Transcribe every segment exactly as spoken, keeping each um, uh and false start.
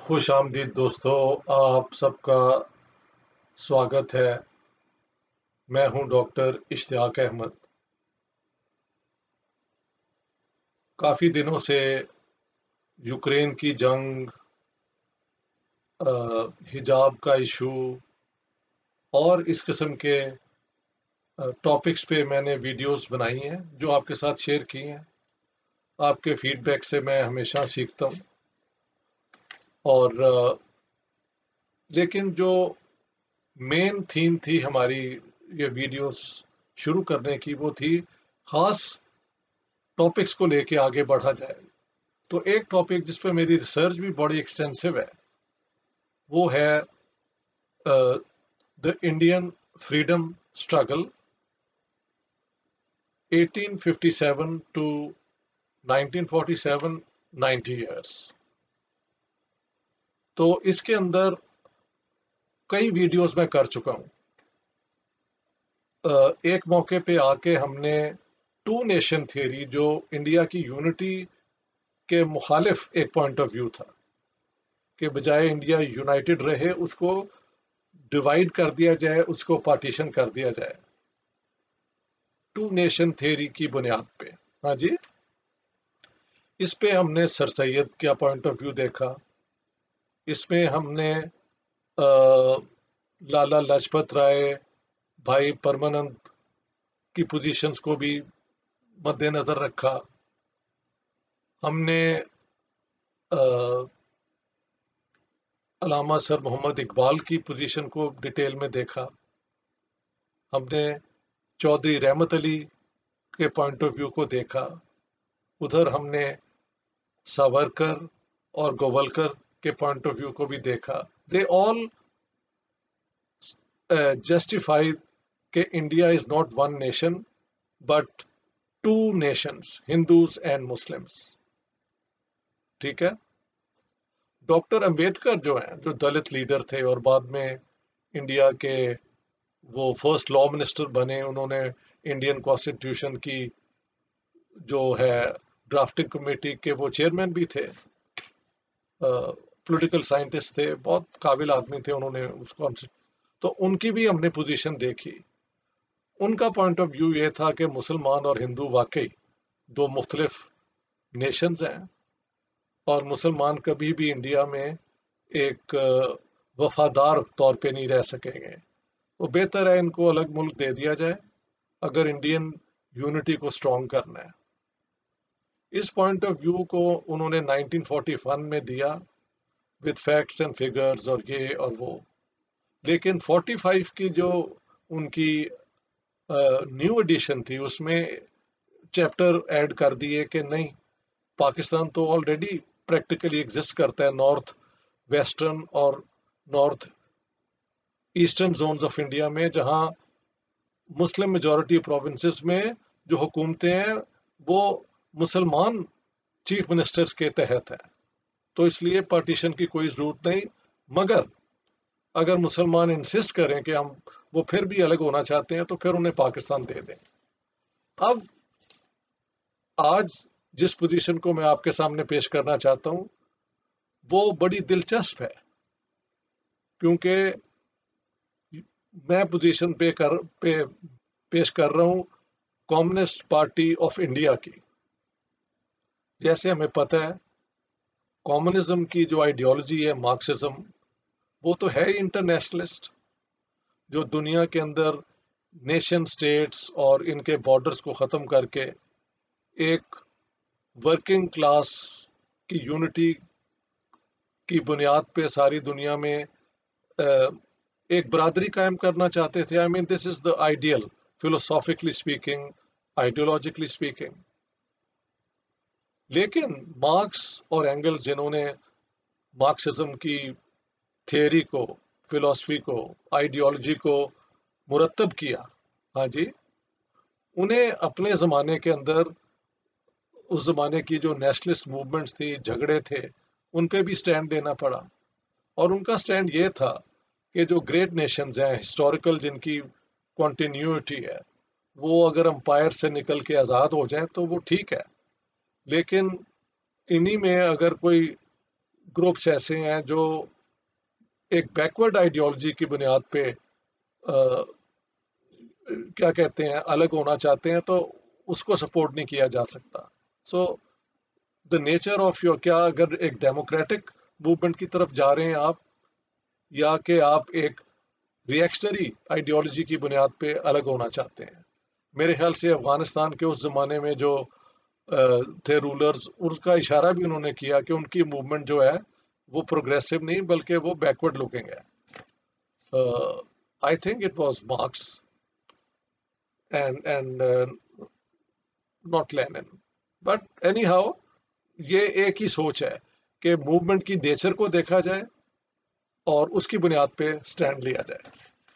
خوش آمدید دوستو، آپ سب کا سواگت ہے۔ میں ہوں ڈاکٹر اشتیاق احمد۔ کافی دنوں سے یوکرین کی جنگ، حجاب کا ایشو اور اس قسم کے ٹاپکس پہ میں نے ویڈیوز بنائی ہیں جو آپ کے ساتھ شیئر کی ہیں۔ آپ کے فیڈ بیک سے میں ہمیشہ سیکھتا ہوں، اور لیکن جو مین تھیم تھی ہماری یہ ویڈیوز شروع کرنے کی، وہ تھی خاص ٹاپکس کو لے کے آگے بڑھا جائے۔ تو ایک ٹاپک جس پہ میری ریسرچ بھی بڑی ایکسٹینسو ہے، وہ ہے the Indian freedom struggle eighteen fifty seven to nineteen forty seven, ninety years. تو اس کے اندر کئی ویڈیوز میں کر چکا ہوں۔ ایک موقع پہ آ کے ہم نے ٹو نیشن تھیوری، جو انڈیا کی یونٹی کے مخالف ایک پوائنٹ آف ویو تھا، کہ بجائے انڈیا یونائٹڈ رہے اس کو ڈیوائیڈ کر دیا جائے، اس کو پارٹیشن کر دیا جائے، ٹو نیشن تھیوری کی بنیاد پہ۔ ہاں جی، اس پہ ہم نے سر سید کا پوائنٹ آف ویو دیکھا، اس میں ہم نے لالا لاجپت رائے، بھائی پرمانند کی پوزیشنز کو بھی مد نظر رکھا۔ ہم نے علامہ سر محمد اقبال کی پوزیشن کو ڈیٹیل میں دیکھا۔ ہم نے چودھری رحمت علی کے پوائنٹ آف ویو کو دیکھا۔ ادھر ہم نے ساورکر اور گوولکر کے پوائنٹ آف ویو کو بھی دیکھا۔ دے آل جسٹیفائی کہ India is not one nation but two nations, Hindus and Muslims. ٹھیک ہے۔ ڈاکٹر امبیڈکر جو ہیں، جو دلت لیڈر تھے اور بعد میں انڈیا کے وہ فرسٹ لا منسٹر بنے، انہوں نے انڈین کانسٹیٹیوشن کی جو ہے ڈرافٹنگ کمیٹی کے وہ چیئرمین بھی تھے، پولیٹیکل سائنٹسٹ تھے، بہت قابل آدمی تھے، انہوں نے اس کو تو ان کی بھی ہم نے پوزیشن دیکھی۔ ان کا پوائنٹ آف ویو یہ تھا کہ مسلمان اور ہندو واقعی دو مختلف نیشنز ہیں، اور مسلمان کبھی بھی انڈیا میں ایک وفادار طور پہ نہیں رہ سکیں گے، تو بہتر ہے ان کو الگ ملک دے دیا جائے اگر انڈین یونٹی کو اسٹرانگ کرنا ہے۔ اس پوائنٹ آف ویو کو انہوں نے نائنٹین فورٹی ون میں دیا وتھ فیکٹس اینڈ فگرز اور یہ اور وہ، لیکن فورٹی فائیو کی جو ان کی نیو ایڈیشن تھی، اس میں چیپٹر ایڈ کر دیے کہ نہیں، پاکستان تو آلریڈی پریکٹیکلی ایگزسٹ کرتا ہے نارتھ ویسٹرن اور north eastern zones of India میں، جہاں مسلم میجورٹی پروونسز میں جو حکومتیں ہیں وہ مسلمان چیف منسٹرز کے تحت ہیں، تو اس لیے پارٹیشن کی کوئی ضرورت نہیں۔ مگر اگر مسلمان انسسٹ کریں کہ ہم وہ پھر بھی الگ ہونا چاہتے ہیں تو پھر انہیں پاکستان دے دیں۔ اب آج جس پوزیشن کو میں آپ کے سامنے پیش کرنا چاہتا ہوں وہ بڑی دلچسپ ہے، کیونکہ میں پوزیشن پہ کر پہ پیش کر رہا ہوں کمیونسٹ پارٹی آف انڈیا کی۔ جیسے ہمیں پتہ ہے کمیونزم کی جو آئیڈیالوجی ہے، مارکسزم، وہ تو ہے ہی انٹرنیشنلسٹ، جو دنیا کے اندر نیشن سٹیٹس اور ان کے بارڈرز کو ختم کر کے ایک ورکنگ کلاس کی یونٹی کی بنیاد پہ ساری دنیا میں ایک برادری قائم کرنا چاہتے تھے۔ I mean this is the ideal, philosophically speaking, ideologically speaking. لیکن مارکس اور اینگل، جنہوں نے مارکسزم کی تھیوری کو، فلسفی کو، آئیڈیالوجی کو مرتب کیا، ہاں جی، انہیں اپنے زمانے کے اندر اس زمانے کی جو نیشنلسٹ موومنٹس تھی، جھگڑے تھے، ان پہ بھی سٹینڈ لینا پڑا۔ اور ان کا سٹینڈ یہ تھا کہ جو گریٹ نیشنز ہیں ہسٹوریکل، جن کی کنٹینیوٹی ہے، وہ اگر امپائر سے نکل کے آزاد ہو جائیں تو وہ ٹھیک ہے، لیکن انہی میں اگر کوئی گروپس ایسے ہیں جو ایک بیکورڈ آئیڈیالوجی کی بنیاد پہ آ, کیا کہتے ہیں الگ ہونا چاہتے ہیں، تو اس کو سپورٹ نہیں کیا جا سکتا. So the nature of your, کیا اگر ایک ڈیموکریٹک موومنٹ کی طرف جا رہے ہیں آپ، یا کہ آپ ایک ریئیکشنری آئیڈیالوجی کی بنیاد پہ الگ ہونا چاہتے ہیں. میرے خیال سے افغانستان کے اس زمانے میں جو تھے رولرز، اس کا اشارہ بھی انہوں نے کیا کہ ان کی موومنٹ جو ہے وہ پروگریسو نہیں بلکہ وہ بیکورڈ لوکنگ ہے. I think it was Marx and and not Lenin, but anyhow یہ ایک ہی سوچ ہے کہ موومنٹ کی نیچر کو دیکھا جائے اور اس کی بنیاد پہ سٹینڈ لیا جائے.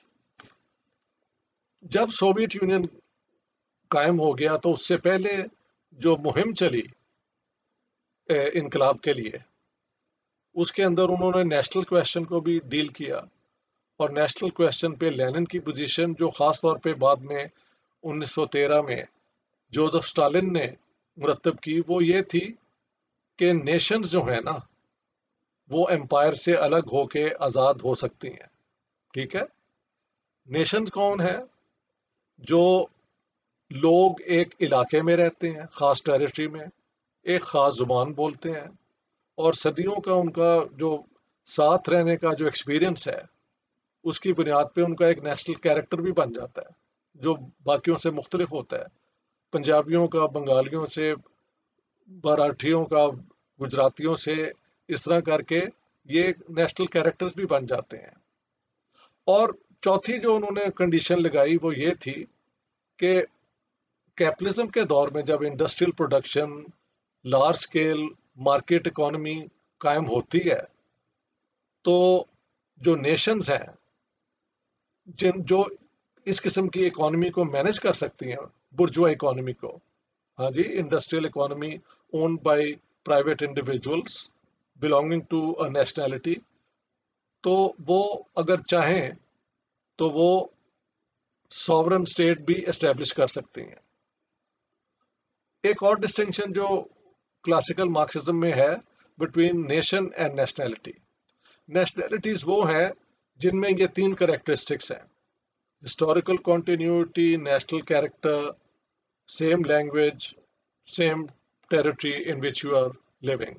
جب سوویت یونین قائم ہو گیا تو اس سے پہلے جو مہم چلی انقلاب کے لیے، اس کے اندر انہوں نے نیشنل کویسچن کو بھی ڈیل کیا، اور نیشنل کویسچن پہ لینن کی پوزیشن جو خاص طور پہ بعد میں انیس سو تیرہ میں جوزف اسٹالن نے مرتب کی، وہ یہ تھی کہ نیشنز جو ہیں نا وہ امپائر سے الگ ہو کے آزاد ہو سکتی ہیں. ٹھیک ہے، نیشنز کون ہیں؟ جو لوگ ایک علاقے میں رہتے ہیں، خاص ٹیریٹری میں، ایک خاص زبان بولتے ہیں، اور صدیوں کا ان کا جو ساتھ رہنے کا جو ایکسپیرئنس ہے، اس کی بنیاد پہ ان کا ایک نیشنل کیریکٹر بھی بن جاتا ہے جو باقیوں سے مختلف ہوتا ہے. پنجابیوں کا بنگالیوں سے، مراٹھیوں کا گجراتیوں سے، اس طرح کر کے یہ نیشنل کیریکٹرز بھی بن جاتے ہیں. اور چوتھی جو انہوں نے کنڈیشن لگائی وہ یہ تھی کہ کیپٹلزم کے دور میں جب industrial production, large scale market economy قائم ہوتی ہے، تو جو نیشنز ہیں جن جو اس قسم کی اکانومی کو مینج کر سکتی ہیں، برجوا اکانومی کو، ہاں جی، industrial economy owned by private individuals belonging to a nationality, تو وہ اگر چاہیں تو وہ ساورن اسٹیٹ بھی اسٹیبلش کر سکتی ہیں. ایک اور ڈسٹنکشن جو کلاسیکل مارکسزم میں ہے between nation and nationality, nationalities وہ ہیں جن میں یہ تین کریکٹرسٹکس ہیں: historical continuity, national character, same language, same territory in which you are living.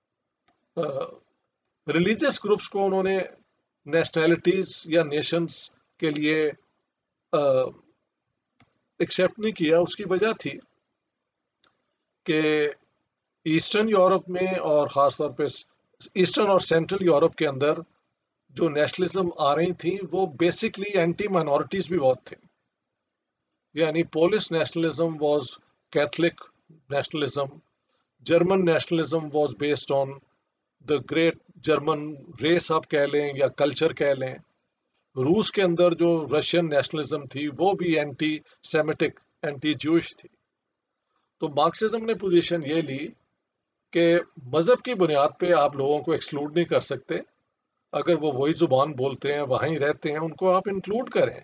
Religious groups کو انہوں نے نیشنلٹیز یا نیشنز کے لیے ایکسیپٹ نہیں کیا. اس کی وجہ تھی کہ ایسٹرن یورپ میں، اور خاص طور پہ ایسٹرن اور سینٹرل یورپ کے اندر جو نیشنلزم آ رہی تھیں وہ بیسکلی اینٹی مائنورٹیز بھی بہت تھے. یعنی Polish nationalism was Catholic nationalism, German nationalism was based on the great German race آپ کہہ لیں یا کلچر کہہ لیں. روس کے اندر جو رشین نیشنلزم تھی وہ بھی اینٹی سیمیٹک، اینٹی جوش تھی. تو مارکسزم نے پوزیشن یہ لی کہ مذہب کی بنیاد پہ آپ لوگوں کو ایکسکلوڈ نہیں کر سکتے. اگر وہ وہی زبان بولتے ہیں، وہیں رہتے ہیں، ان کو آپ انکلوڈ کریں.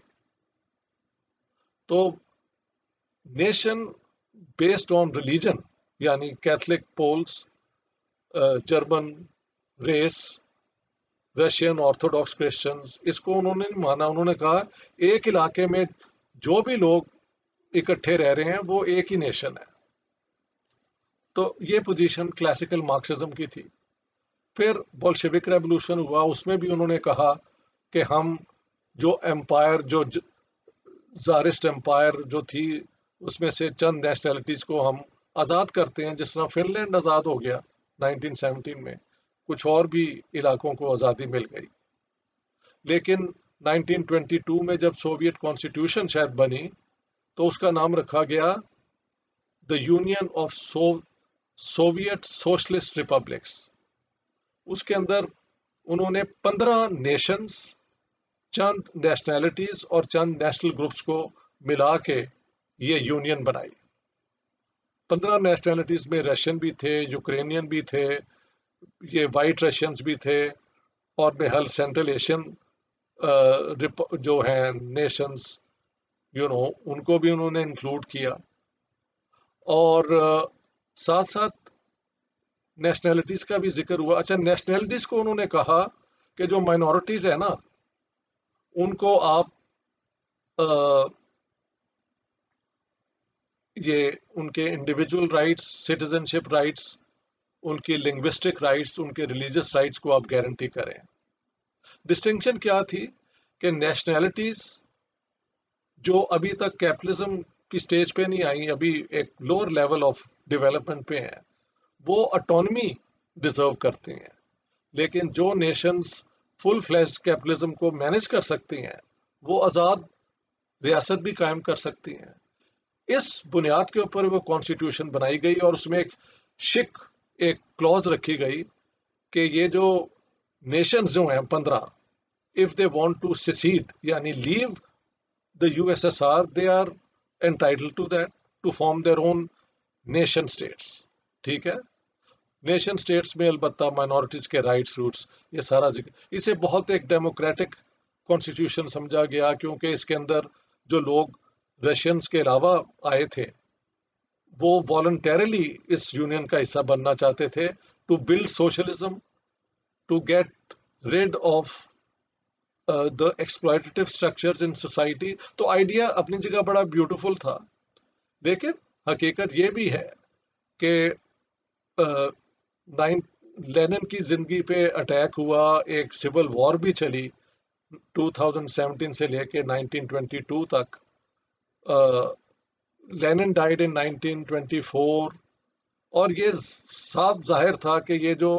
تو نیشن بیسڈ آن ریلیجن، یعنی Catholic Poles, German race, Russian Orthodox Christians, اس کو انہوں نے نہیں مانا. انہوں نے کہا ایک علاقے میں جو بھی لوگ اکٹھے رہ رہے ہیں وہ ایک ہی نیشن ہے. تو یہ پوزیشن کلاسیکل مارکسزم کی تھی. پھر بولشوک ریولوشن ہوا، اس میں بھی انہوں نے کہا کہ ہم جو امپائر، جو زارسٹ امپائر جو تھی، اس میں سے چند نیشنلٹیز کو ہم آزاد کرتے ہیں. جس طرح فن لینڈ آزاد ہو گیا نائنٹین سیونٹین میں، کچھ اور بھی علاقوں کو آزادی مل گئی. لیکن نائنٹین ٹوینٹی ٹو میں جب سوویت کانسٹیٹیوشن شاید بنی تو اس کا نام رکھا گیا the Union of Soviet Socialist Republics. اس کے اندر انہوں نے پندرہ نیشنز، چند نیشنلٹیز اور چند نیشنل گروپس کو ملا کے یہ یونین بنائی. پندرہ نیشنلٹیز میں رشین بھی تھے، یوکرینین بھی تھے، یہ وائٹ رشینز بھی تھے، اور بہرحال سینٹرل ایشین جو ہیں نیشنز، یو نو ان کو بھی انہوں نے انکلوڈ کیا. اور ساتھ ساتھ نیشنلٹیز کا بھی ذکر ہوا. اچھا نیشنلٹیز کو انہوں نے کہا کہ جو مائنورٹیز ہے نا ان کو آپ آ, یہ ان کے individual rights, citizenship rights, ان کی لنگوسٹک رائٹس، ان کے ریلیجس رائٹس کو آپ گارنٹی کریں. ڈسٹنکشن کیا تھی کہ نیشنلٹیز جو ابھی تک کیپٹلزم کی سٹیج پہ نہیں آئی، ابھی ایک لوور لیول آف ڈیولپمنٹ پہ ہیں، وہ اٹانومی ڈیزرو کرتے ہیں. لیکن جو نیشنز فل فلیش کیپٹلزم کو مینج کر سکتی ہیں وہ آزاد ریاست بھی قائم کر سکتی ہیں. اس بنیاد کے اوپر وہ کانسٹیٹیوشن بنائی گئی اور اس میں ایک شک ایک کلوز رکھی گئی کہ یہ جو نیشنز جو ہیں پندرہ، if they want to secede یعنی leave the U S S R they are entitled to that to form their own nation states. ٹھیک ہے، نیشن اسٹیٹس میں البتہ مائنورٹیز کے رائٹس روٹس یہ سارا ذکر. اسے بہت ایک ڈیموکریٹک کانسٹیٹیوشن سمجھا گیا کیونکہ اس کے اندر جو لوگ رشینز کے علاوہ آئے تھے وہ والنٹیرلی اس یونین کا حصہ بننا چاہتے تھے to build socialism, to get rid of the exploitative structures in society. تو آئیڈیا اپنی جگہ بڑا بیوٹیفل تھا، لیکن حقیقت یہ بھی ہے کہ لینن کی زندگی پہ اٹیک ہوا، ایک سول وار بھی چلی دو ہزار سترہ سے لے کے نائنٹین ٹوینٹی ٹو تک. Lenin died in nineteen twenty four اور یہ صاف ظاہر تھا کہ یہ جو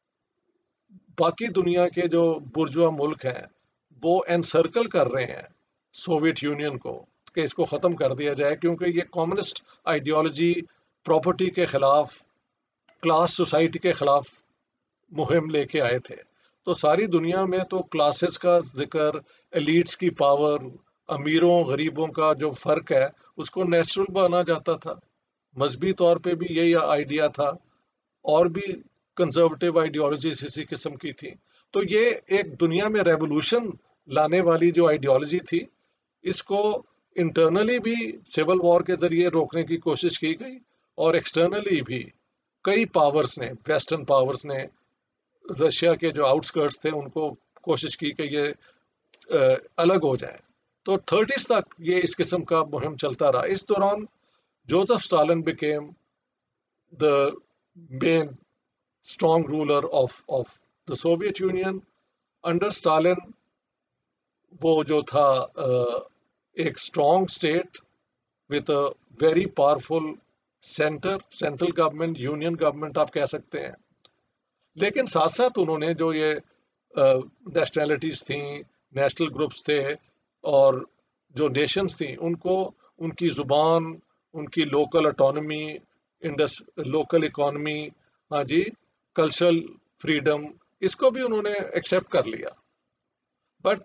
باقی دنیا کے جو برجوا ملک ہیں وہ انسرکل کر رہے ہیں سوویت یونین کو کہ اس کو ختم کر دیا جائے، کیونکہ یہ کمیونسٹ آئیڈیالوجی پراپرٹی کے خلاف، کلاس سوسائٹی کے خلاف مہم لے کے آئے تھے. تو ساری دنیا میں تو کلاسز کا ذکر، ایلیٹس کی پاور، امیروں غریبوں کا جو فرق ہے اس کو نیچرل مانا جاتا تھا. مذہبی طور پہ بھی یہی آئیڈیا تھا اور بھی کنزرویٹو آئیڈیالوجیز اسی قسم کی تھی. تو یہ ایک دنیا میں ریولوشن لانے والی جو آئیڈیالوجی تھی اس کو انٹرنلی بھی سول وار کے ذریعے روکنے کی کوشش کی گئی اور ایکسٹرنلی بھی کئی پاورز نے، ویسٹرن پاورز نے رشیا کے جو آؤٹسکرٹس تھے ان کو کوشش کی کہ یہ الگ ہو جائیں. تو تھرٹیز تک یہ اس قسم کا مہم چلتا رہا. اس دوران Joseph Stalin became the man strong ruler of of the Soviet Union. Under Stalin وہ جو تھا ایک strong state with a very powerful centre, central government, union government آپ کہہ سکتے ہیں. لیکن ساتھ ساتھ انہوں نے جو یہ نیشنلٹیز تھیں، نیشنل گروپس تھے اور جو نیشنز تھیں ان کو ان کی زبان، ان کی local autonomy, and its local economy, ہاں جی، کلچرل فریڈم، اس کو بھی انہوں نے ایکسیپٹ کر لیا. But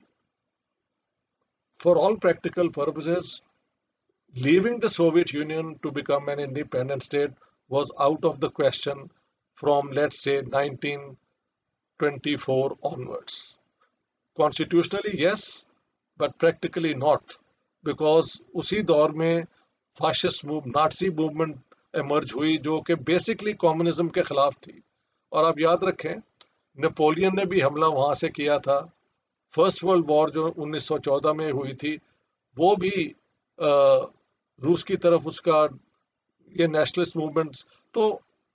for all practical purposes leaving the Soviet Union to become an independent state was out of the question from, let's say, nineteen twenty-four onwards. Constitutionally, yes, but practically not, because اسی دور میں fascist move Nazi movement emerge ہوئی جو کہ basically communism کے خلاف تھی. اور آپ یاد رکھیں نپولین نے بھی حملہ وہاں سے کیا تھا. فرسٹ ورلڈ وار جو انیس سو چودہ میں ہوئی تھی وہ بھی روس کی طرف اس کا یہ نیشنلسٹ موومنٹس. تو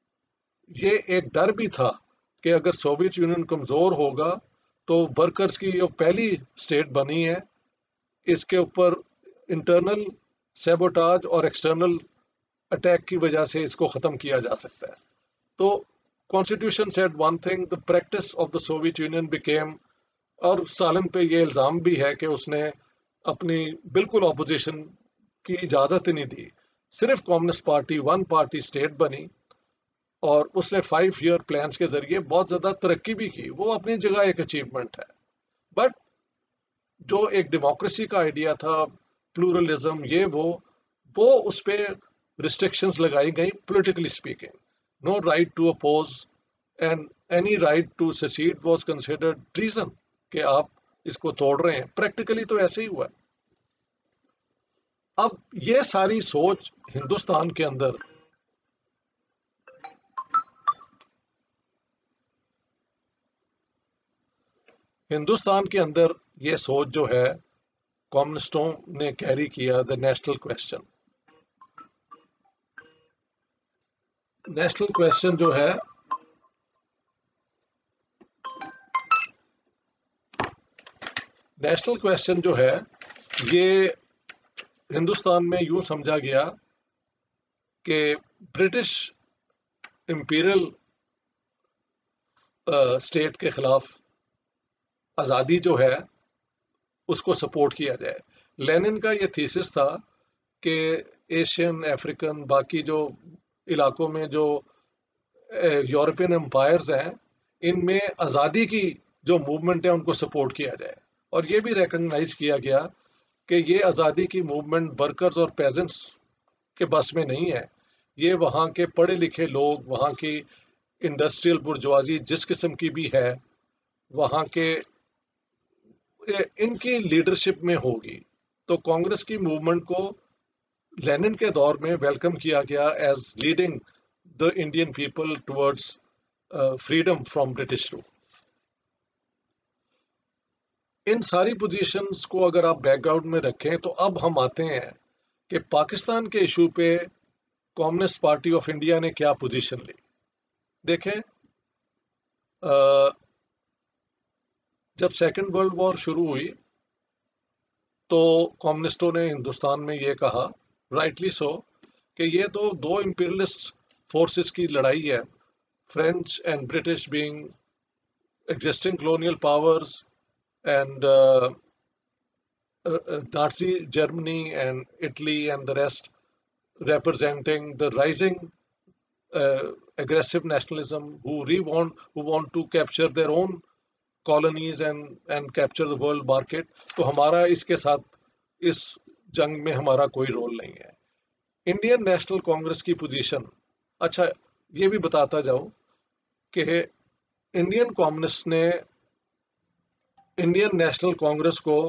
یہ ایک ڈر بھی تھا کہ اگر سوویت یونین کمزور ہوگا تو ورکرز کی جو پہلی اسٹیٹ بنی ہے اس کے اوپر انٹرنل سیبوٹاج اور ایکسٹرنل اٹیک کی وجہ سے اس کو ختم کیا جا سکتا ہے. تو constitution said one thing, the practice of the Soviet Union became, اور سالن پہ یہ الزام بھی ہے کہ اس نے اپنی بالکل اپوزیشن کی اجازت ہی نہیں دی. صرف Communist Party one party state بنی اور اس نے فائیو ایئر پلانس کے ذریعے بہت زیادہ ترقی بھی کی. وہ اپنی جگہ ایک اچیومنٹ ہے. بٹ جو ایک ڈیموکریسی کا آئیڈیا تھا، پلورلزم، یہ وہ وہ اس پہ ریسٹرکشنز لگائی گئی. Politically speaking, no right to oppose and any right to secede was considered treason, کہ آپ اس کو توڑ رہے ہیں. پریکٹیکلی تو ایسے ہی ہوا ہے. اب یہ ساری سوچ ہندوستان کے اندر ہندوستان کے اندر یہ سوچ جو ہے کمیونسٹوں نے کیری کیا، the national question. National question جو ہے نیشنل کویشچن جو ہے یہ ہندوستان میں یوں سمجھا گیا کہ برٹش امپیریل اسٹیٹ کے خلاف آزادی جو ہے اس کو سپورٹ کیا جائے. لینن کا یہ تھیسس تھا کہ ایشین، افریقن، باقی جو علاقوں میں جو یورپین امپائرز ہیں ان میں آزادی کی جو موومنٹ ہے ان کو سپورٹ کیا جائے. اور یہ بھی ریکگنائز کیا گیا کہ یہ آزادی کی موومنٹ ورکرز اور پیزنٹس کے بس میں نہیں ہے. یہ وہاں کے پڑھے لکھے لوگ، وہاں کی انڈسٹریل برجوازی جس قسم کی بھی ہے، وہاں کے ان کی لیڈرشپ میں ہوگی. تو کانگریس کی موومنٹ کو لینن کے دور میں ویلکم کیا گیا as leading the Indian people towards freedom from British rule. ان ساری پوزیشنز کو اگر آپ بیک گراؤنڈ میں رکھیں تو اب ہم آتے ہیں کہ پاکستان کے ایشو پہ کمیونسٹ پارٹی آف انڈیا نے کیا پوزیشن لی. دیکھیں، جب سیکنڈ ورلڈ وار شروع ہوئی تو کمیونسٹوں نے ہندوستان میں یہ کہا، رائٹلی سو، کہ یہ تو دو امپیریلسٹ فورسز کی لڑائی ہے، French and British being existing colonial powers and Nazi Germany and Italy and the rest representing the rising uh, aggressive nationalism who re want who want to capture their own colonies and and capture the world market. تو ہمارا اس کے ساتھ اس جنگ میں ہمارا کوئی role نہیں ہے. انڈین نیشنل کانگریس کی پوزیشن، اچھا یہ بھی بتاتا جاؤں کہ انڈین کمیونسٹ نے انڈین نیشنل کانگریس کو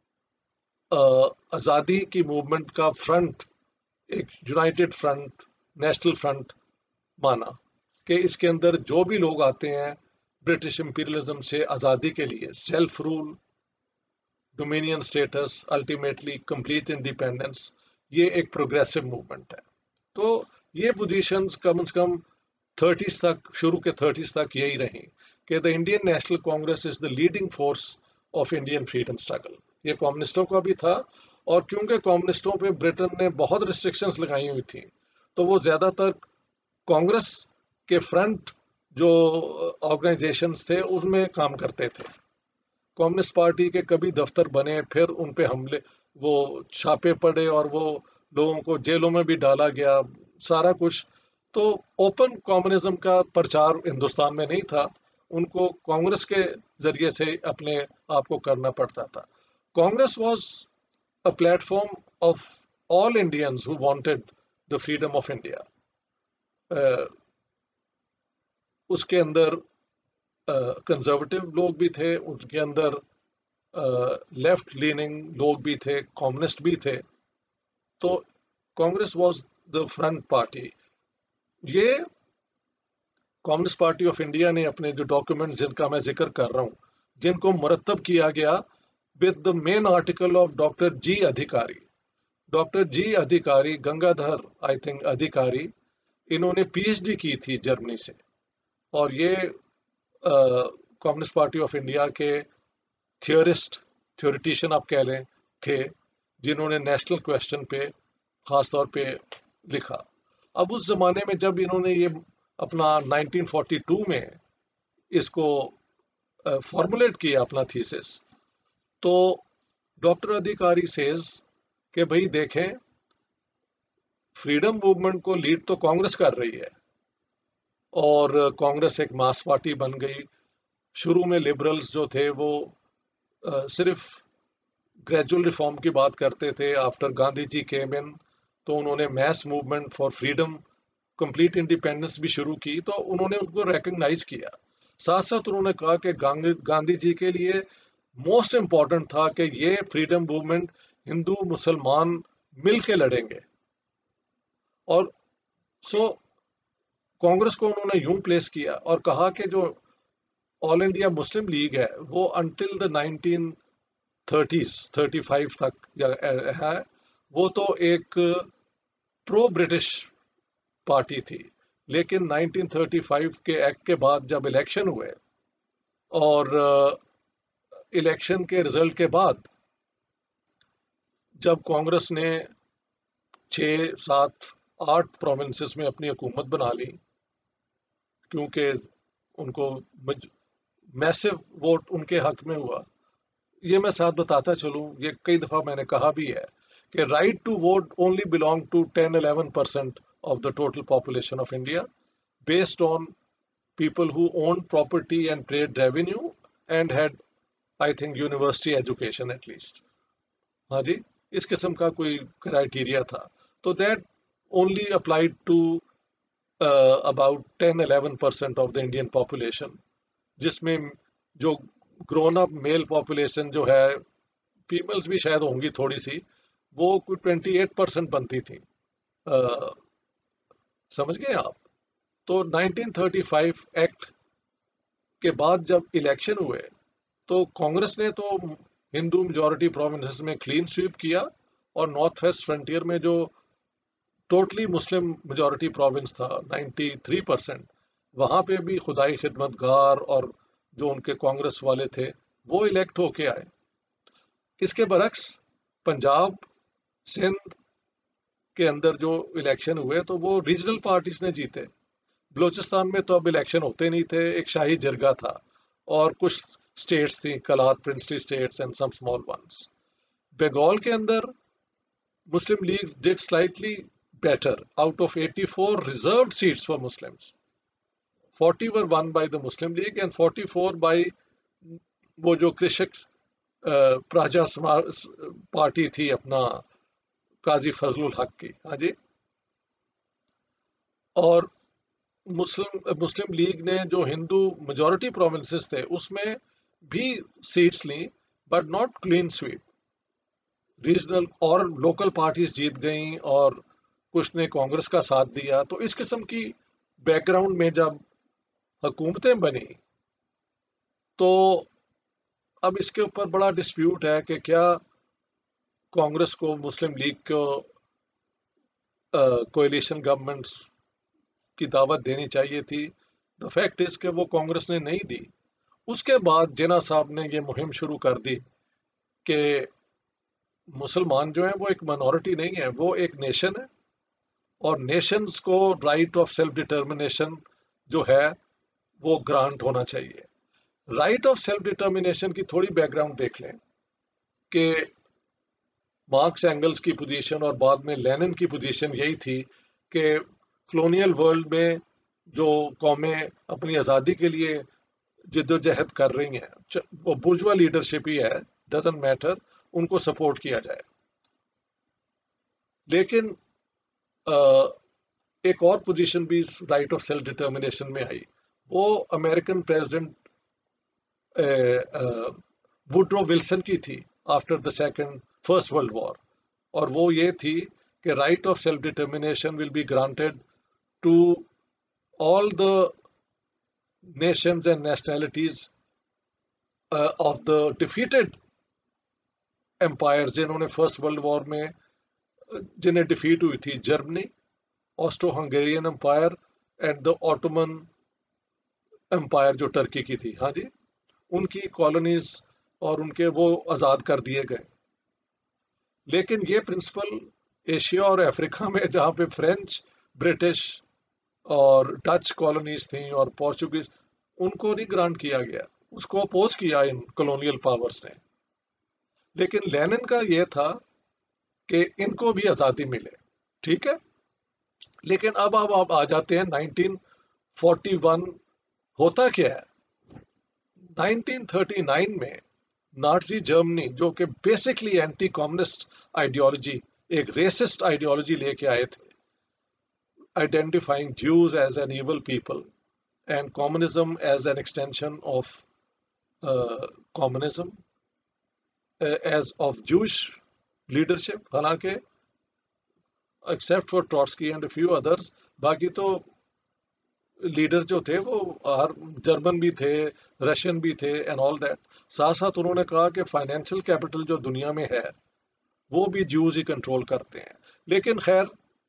آزادی کی موومنٹ کا فرنٹ، ایک یونائٹڈ فرنٹ، نیشنل فرنٹ مانا کہ اس کے اندر جو بھی لوگ آتے ہیں برٹش امپیریلزم سے آزادی کے لیے، self rule, dominion status, ultimately complete independence, یہ ایک پروگریسو موومنٹ ہے. تو یہ پوزیشنز کم از کم تھرٹیز تک، شروع کے تھرٹیز تک یہی رہیں کہ the Indian National Congress is the leading force of Indian freedom struggle. یہ کمیونسٹوں کا بھی تھا، اور کیونکہ کمیونسٹوں پہ برٹن نے بہت ریسٹرکشنز لگائی ہوئی تھیں تو وہ زیادہ تر کانگریس کے فرنٹ جو آرگنائزیشنز تھے ان میں کام کرتے تھے. کمیونسٹ پارٹی کے کبھی دفتر بنے، پھر ان پہ حملے، وہ چھاپے پڑے اور وہ لوگوں کو جیلوں میں بھی ڈالا گیا، سارا کچھ. تو اوپن کمیونزم کا پرچار ہندوستان میں نہیں تھا، ان کو کانگریس کے ذریعے سے اپنے آپ کو کرنا پڑتا تھا. Congress was a platform of all Indians who wanted the freedom of India. uh, اس کے اندر کنزرویٹو uh, لوگ بھی تھے، ان کے اندر لیفٹ لیننگ لوگ بھی تھے، کمیونسٹ بھی تھے. تو Congress was the front party. یہ کمیونسٹ پارٹی آف انڈیا نے اپنے جو ڈاکیومنٹ جن کا میں ذکر کر رہا ہوں، جن کو مرتب کیا گیا with the main article of doctor G Adhikari. Doctor G Adhikari, Gangadhar I think ادھیکاری، انہوں نے پی ایچ ڈی کی تھی جرمنی سے، اور یہ کمیونسٹ پارٹی آف انڈیا کے تھیورسٹ، تھیوریٹیشین آپ کہہ لیں تھے، جنہوں نے نیشنل کویشچن پہ خاص طور پہ لکھا. اب اس زمانے میں جب انہوں نے یہ اپنا نائنٹین فورٹی ٹو میں اس کو فارمولیٹ کیا اپنا تھیسس، تو ڈاکٹر ادھیکاری سیز کہ بھائی دیکھیں، فریڈم موومنٹ کو لیڈ تو کانگریس کر رہی ہے، اور کانگریس ایک ماس پارٹی بن گئی. شروع میں لبرلز جو تھے وہ صرف گریجول ریفارم کی بات کرتے تھے. After Gandhi ji came in تو انہوں نے mass movement for freedom, complete independence بھی شروع کی، تو انہوں نے ان کو ریکگنائز کیا. ساتھ ساتھ انہوں نے کہا کہ گاندھی جی کے لیے موسٹ امپورٹنٹ تھا کہ یہ فریڈم موومنٹ ہندو مسلمان مل کے لڑیں گے. اور سو کانگریس کو انہوں نے یوں پلیس کیا اور کہا کہ جو آل انڈیا مسلم لیگ ہے وہ until the nineteen thirties thirty five تک ہے، وہ تو ایک پرو برٹش پارٹی تھی، لیکن نائنٹین تھرٹی فائیو کے ایکٹ کے بعد جب الیکشن ہوئے اور الیکشن کے رزلٹ کے بعد جب کانگریس نے چھ سات آٹھ پروونسز میں اپنی حکومت بنا لی، کیونکہ ان کو میسو ووٹ ان کے حق میں ہوا. یہ میں ساتھ بتاتا چلوں، یہ کئی دفعہ میں نے کہا بھی ہے کہ right to vote only belong to ten eleven percent of the total population of India based on people who own property and paid revenue and had I think university education at least. ہاں جی، اس قسم کا کوئی criteria تھا. تو that only applied to about ten eleven percent of the Indian population, جس میں جو گرون اپ میل پاپولیشن جو ہے، فیمیلز بھی شاید ہوں گی تھوڑی سی، وہ کوئی ٹوینٹی ایٹ پرسینٹ بنتی تھی. سمجھ گئے آپ؟ تو نائنٹین تھرٹی فائیو ایکٹ کے بعد جب الیکشن ہوئے تو کانگریس نے تو ہندو میجورٹی پروونسز میں کلین سویپ کیا، اور نارتھ ویسٹ فرنٹیئر میں جو ٹوٹلی مسلم میجورٹی پروونس تھا نائنٹی تھری پرسینٹ، وہاں پہ بھی خدائی خدمت گار اور جو ان کے کانگریس والے تھے وہ الیکٹ ہو کے آئے. اس کے برعکس پنجاب سندھ کے اندر جو الیکشن ہوئے تو وہ ریجنل پارٹیز نے جیتے. بلوچستان میں تو اب الیکشن ہوتے نہیں تھے، ایک شاہی جرگہ تھا، اور کچھ اسٹیٹس تھیں، Kalat princely states and some small ones. Bengal کے اندر Muslim League did slightly better. Out of eighty four reserved seats for Muslims, forty were won by the Muslim League and forty four by وہ جو Krishak Praja party تھی اپنا قاضی فضل الحق کی. ہاں جی. اور مسلم مسلم لیگ نے جو ہندو میجورٹی پروونسز تھے اس میں بھی سیٹس لیں، but not clean sweep. Regional اور لوکل پارٹیز جیت گئیں اور کچھ نے کانگریس کا ساتھ دیا. تو اس قسم کی بیک گراؤنڈ میں جب حکومتیں بنی تو اب اس کے اوپر بڑا ڈسپیوٹ ہے کہ کیا کانگریس کو مسلم لیگ کو کوئلیشن گورنمنٹس کی دعوت دینی چاہیے تھی. دا فیکٹ از کہ وہ کانگریس نے نہیں دی. اس کے بعد جناح صاحب نے یہ مہم شروع کر دی کہ مسلمان جو ہیں وہ ایک منورٹی نہیں ہے، وہ ایک نیشن ہے، اور نیشنز کو رائٹ آف سیلف ڈٹرمنیشن جو ہے وہ گرانٹ ہونا چاہیے. رائٹ آف سیلف ڈٹرمنیشن کی تھوڑی بیک گراؤنڈ دیکھ لیں کہ مارکس اینگلز کی پوزیشن اور بعد میں لینن کی پوزیشن یہی تھی کہ کلونیل ورلڈ میں جو قومیں اپنی آزادی کے لیے جد و جہد کر رہی ہیں، وہ بورژوا لیڈرشپ ہی ہے، ڈزنٹ میٹر، ان کو سپورٹ کیا جائے. لیکن ایک اور پوزیشن بھی رائٹ آف سیلف ڈٹرمنیشن میں آئی، وہ امریکن پریزیڈنٹ ووڈرو ولسن کی تھی after the second first world war, اور وہ یہ تھی کہ right of self determination will be granted to all the nations and nationalities of the defeated empire, جنہوں نے فرسٹ ورلڈ وار میں جنہیں ڈیفیٹ ہوئی تھی، Germany, Austro Hungarian Empire and the Ottoman Empire جو ٹرکی کی تھی. ہاں جی، ان کی کالونیز اور ان کے وہ آزاد کر دیے گئے. لیکن یہ پرنسپل ایشیا اور افریقہ میں جہاں پہ فرینچ، برٹش اور ڈچ کالونیز تھیں اور پورچوگیز، ان کو نہیں گرانٹ کیا گیا، اس کو اپوز کیا ان کلونیل پاورز نے. لیکن لینن کا یہ تھا کہ ان کو بھی آزادی ملے. ٹھیک ہے. لیکن اب اب آپ آ جاتے ہیں نائنٹین فورٹی ون. ہوتا کیا ہے؟ نائنٹین تھرٹی نائن میں نازی جرمنی، جو کہ بیسکلی اینٹی کمیونسٹ آئیڈیالوجی، ایک ریسسٹ آئیڈیالوجی لے کے آئے تھے، identifying Jews as an evil people and communism as an extension of communism as of Jewish leadership. حالانکہ except for Trotsky and few others, باقی تو لیڈر جو تھے وہ جرمن بھی تھے، رشین بھی تھے اینڈ آل دیٹ. ساتھ ساتھ انہوں نے کہا کہ فائنینشیل کیپٹل جو دنیا میں ہے وہ بھی جوز ہی کنٹرول کرتے ہیں. لیکن خیر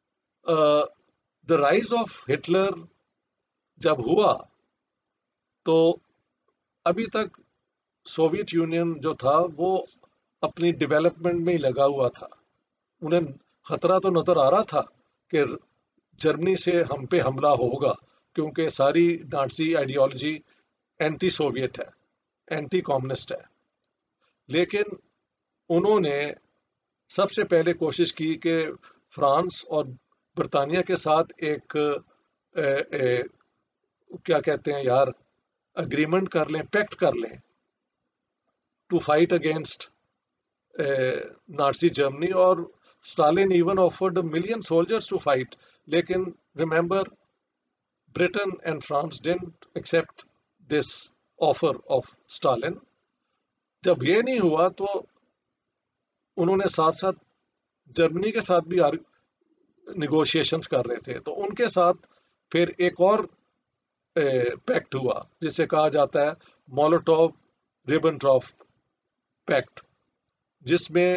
دا رائز آف ہٹلر جب ہوا تو ابھی تک سوویت یونین جو تھا وہ اپنی ڈیولپمنٹ میں ہی لگا ہوا تھا. انہیں خطرہ تو نظر آ رہا تھا کہ جرمنی سے ہم پہ حملہ ہوگا، کیونکہ ساری نازی آئیڈیالوجی اینٹی سوویت ہے، اینٹی کمیونسٹ ہے. لیکن انہوں نے سب سے پہلے کوشش کی کہ فرانس اور برطانیہ کے ساتھ ایک اے, اے, کیا کہتے ہیں یار، اگریمنٹ کر لیں، پیکٹ کر لیں to fight against Nazi Germany. اور Stalin even offered million soldiers to fight. لیکن remember Britain and France didn't accept this offer of Stalin. جب یہ نہیں ہوا تو انہوں نے ساتھ ساتھ جرمنی کے ساتھ بھی نیگوشیشنز کر رہے تھے. تو ان کے ساتھ پھر ایک اور پیکٹ ہوا جسے کہا جاتا ہے مولوٹوف ریبنٹراپ پیکٹ، جس میں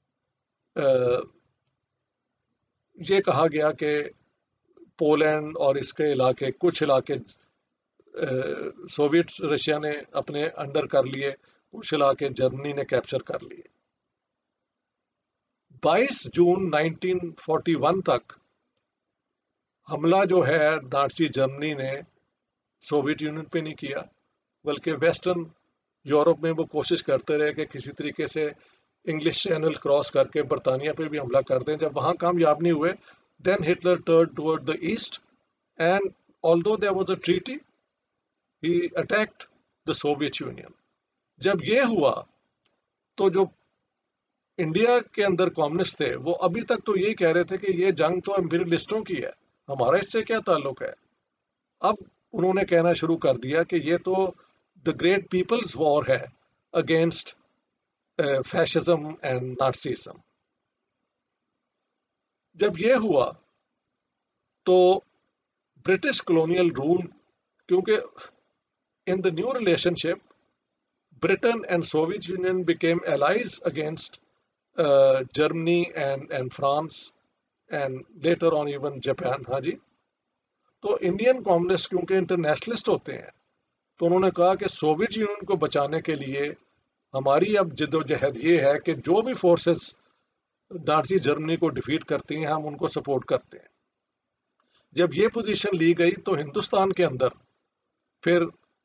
یہ کہا گیا کہ پولینڈ اور اس کے علاقے، کچھ علاقے سوویت رشیا نے اپنے انڈر کر لیے، کچھ علاقے جرمنی نے کیپچر کر لیے. بائیس جون نائنٹین فورٹی ون تک حملہ جو ہے نازی جرمنی نے سوویت یونین پہ نہیں کیا، بلکہ ویسٹرن یورپ میں وہ کوشش کرتے رہے کہ کسی طریقے سے انگلش چینل کراس کر کے برطانیہ پہ بھی حملہ کر دیں. جب وہاں کامیاب نہیں ہوئے then Hitler turned toward the east and although there was a treaty he attacked the Soviet Union. جب یہ ہوا تو جو انڈیا کے اندر کمیونسٹ تھے وہ ابھی تک تو یہی کہہ رہے تھے کہ یہ جنگ تو امپیریلسٹوں کی ہے، ہمارا اس سے کیا تعلق ہے. اب انہوں نے کہنا شروع کر دیا کہ یہ تو دا گریٹ پیپلز وار ہے اگینسٹ فیشزم اینڈ نازیزم. جب یہ ہوا تو برٹش کلونیل رول، کیونکہ in the new relationship Britain and Soviet Union became allies against uh, Germany and, and France and later on even Japan. ہاں جی. تو Indian communist کیونکہ انٹرنیشنلسٹ ہوتے ہیں تو انہوں نے کہا کہ سوویت یونین کو بچانے کے لیے ہماری اب جد و جہد یہ ہے کہ جو بھی فورسز نازی جرمنی کو ڈیفیٹ کرتی ہیں ہم ان کو سپورٹ کرتے ہیں. جب یہ پوزیشن لی گئی تو ہندوستان کے اندر پھر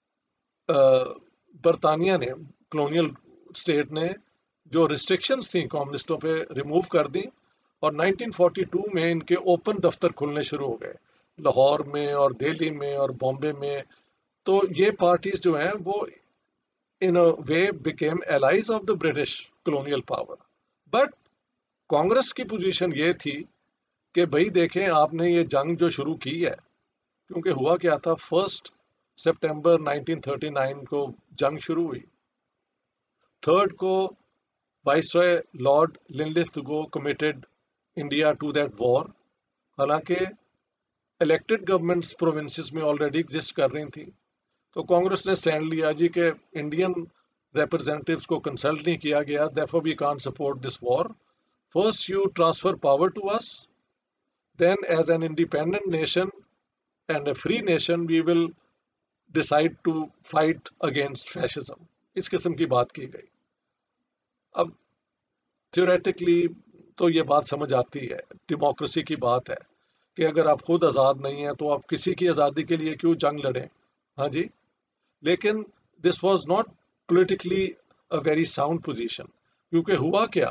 برطانیہ نے، کلونیل اسٹیٹ نے جو ریسٹرکشنز تھیں کمیونسٹوں پہ ریموو کر دیں، اور نائنٹین فورٹی ٹو میں ان کے اوپن دفتر کھلنے شروع ہو گئے لاہور میں اور دہلی میں اور بامبے میں. تو یہ پارٹیز جو ہیں وہ in a way became allies of the British colonial power. But Congress کی پوزیشن یہ تھی کہ بھائی دیکھیں آپ نے یہ جنگ جو شروع کی ہے، کیونکہ ہوا کیا تھا، first September nineteen thirty nine کو جنگ شروع ہوئی. تھرڈ کو viceroy Lord Linlithgow committed India to that war. حالانکہ الیکٹڈ گورنمنٹس پروونسز میں آلریڈی ایگزسٹ کر رہی تھیں. تو کانگریس نے اسٹینڈ لیا جی کہ انڈین ریپرزینٹیوز کو کنسلٹ نہیں کیا گیا، therefore we can't support this war. First you transfer power to us, then as an independent nation and a free nation we will decide to fight against fascism. اس قسم کی بات کی گئی. اب تھیوریٹکلی تو یہ بات سمجھ آتی ہے، ڈیموکریسی کی بات ہے کہ اگر آپ خود آزاد نہیں ہیں تو آپ کسی کی آزادی کے لیے کیوں جنگ لڑیں. ہاں جی. لیکن this was not politically a very sound position. کیونکہ ہوا کیا،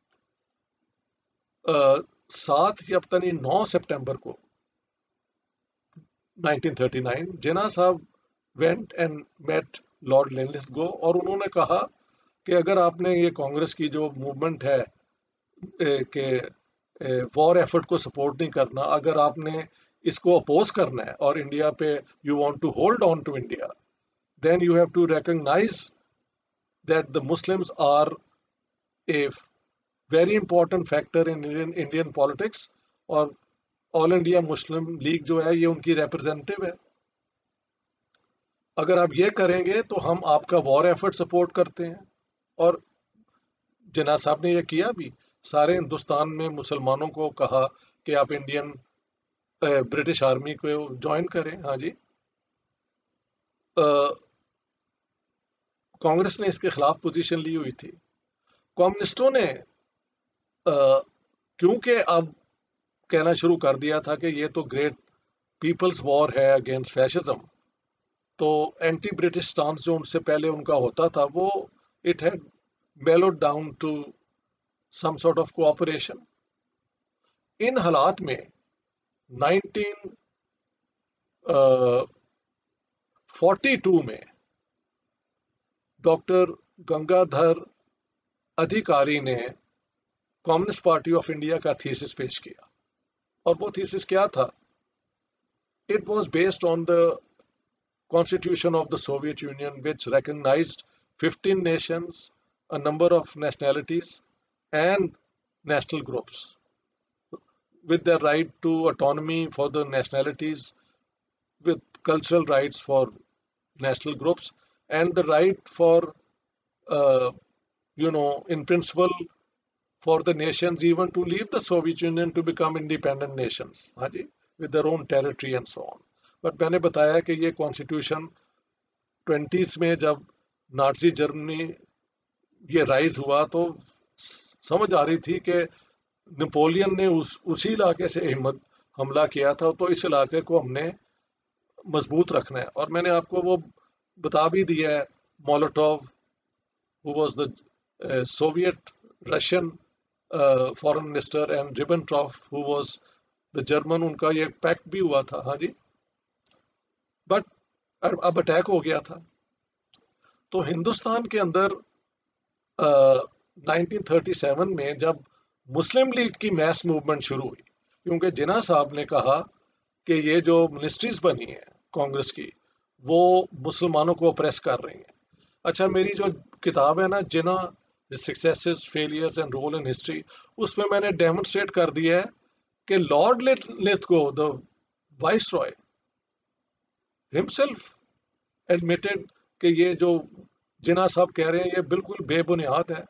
سات یا پتہ نہیں نو سپٹمبر کو nineteen thirty nine Jinnah Sahib went and met Lord Linlithgow, اور انہوں نے کہا کہ اگر آپ نے یہ کانگریس کی جو موومنٹ ہے کہ وار ایفرٹ کو سپورٹ نہیں کرنا، اگر آپ نے اس کو اپوز کرنا ہے اور انڈیا پہ you want to hold on to India, then you have to recognize that the Muslims are a very important factor in Indian, Indian politics. اور آل انڈیا مسلم لیگ جو ہے یہ ان کی ریپرزینٹیو ہے. اگر آپ یہ کریں گے تو ہم آپ کا وار ایفرٹ سپورٹ کرتے ہیں. اور جناح صاحب نے یہ کیا بھی، سارے ہندوستان میں مسلمانوں کو کہا کہ آپ انڈین برٹش آرمی کو جوائن کریں. ہاں جی. کانگریس نے اس کے خلاف پوزیشن لی ہوئی تھی. کمیونسٹوں نے کیونکہ اب کہنا شروع کر دیا تھا کہ یہ تو گریٹ پیپلز وار ہے اگینسٹ فیشزم، تو اینٹی برٹش سٹانس جو ان سے پہلے ان کا ہوتا تھا وہ it had mellowed down to some sort of cooperation. ان حالات میں نائنٹین فورٹی ٹو میں ڈاکٹر گنگا دھر ادھیکاری نے کمیونسٹ پارٹی آف انڈیا کا تھیسس پیش کیا. اور وہ تھیسس کیا تھا؟ It was based on the Constitution of the Soviet Union, which recognized fifteen nations, a number of nationalities, and national groups, with the right to autonomy for the nationalities, with cultural rights for national groups, and the right for, uh, you know, in principle, for the nations even to leave the Soviet Union to become independent nations, हाँ जी, with their own territory and so on. But میں نے بتایا کہ یہ constitution twenties میں جب Nazi Germany یہ رائز ہوا تو سمجھ آ رہی تھی کہ نپولین نے اس اسی علاقے سے ہمت حملہ کیا تھا، تو اس علاقے کو ہم نے مضبوط رکھنا ہے. اور میں نے آپ کو وہ بتا بھی دیا ہے، مولوٹوو who was the uh, Soviet Russian uh, foreign minister and Ribbentrop who was the German، ان کا یہ پیکٹ بھی ہوا تھا. ہاں جی. بٹ اب اٹیک ہو گیا تھا. تو ہندوستان کے اندر نائنٹین تھرٹی سیون میں جب مسلم لیگ کی میس موومنٹ شروع ہوئی، کیونکہ جناح صاحب نے کہا کہ یہ جو منسٹریز بنی ہیں کانگریس کی وہ مسلمانوں کو اپریس کر رہی ہیں. اچھا، میری جو کتاب ہے نا Jinnah successes failures and role in history, اس میں میں نے ڈیمونسٹریٹ کر دیا ہے کہ Lord Linlithgow the viceroy himself admitted کہ یہ جو جناح صاحب کہہ رہے ہیں یہ بالکل بے بنیاد ہے.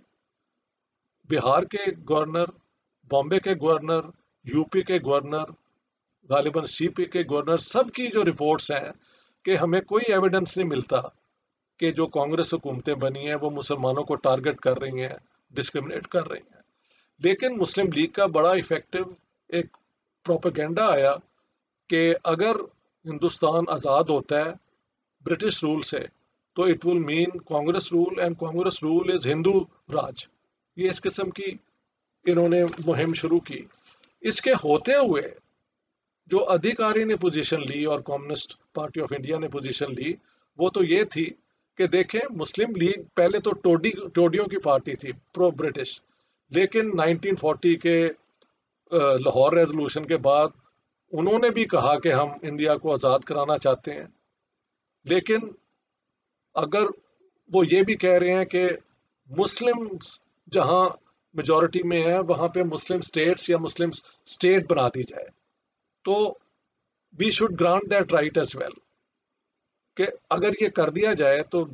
بہار کے گورنر، بامبے کے گورنر، یو پی کے گورنر، غالباً سی پی کے گورنر، سب کی جو رپورٹس ہیں کہ ہمیں کوئی ایویڈنس نہیں ملتا کہ جو کانگریس حکومتیں بنی ہیں وہ مسلمانوں کو ٹارگٹ کر رہی ہیں، ڈسکرمنیٹ کر رہی ہیں. لیکن مسلم لیگ کا بڑا افیکٹو ایک پروپیگنڈا آیا کہ اگر ہندوستان آزاد ہوتا ہے برٹش رول سے تو it will mean Congress rule, and Congress rule is Hindu Raj. یہ اس قسم کی انہوں نے مہم شروع کی. اس کے ہوتے ہوئے جو ادھیکاری نے پوزیشن لی اور کمیونسٹ پارٹی آف انڈیا نے پوزیشن لی وہ تو یہ تھی کہ دیکھیں مسلم لیگ پہلے تو ٹوڈی ٹوڈیوں کی پارٹی تھی، پرو برٹش، لیکن نائنٹین فورٹی کے لاہور ریزولوشن کے بعد انہوں نے بھی کہا کہ ہم انڈیا کو آزاد کرانا چاہتے ہیں. لیکن اگر وہ یہ بھی کہہ رہے ہیں کہ مسلم جہاں میجورٹی میں ہے وہاں پہ مسلم اسٹیٹس یا مسلم اسٹیٹ بنا دی جائے، تو we should grant that right as well, کہ اگر یہ کر دیا جائے تو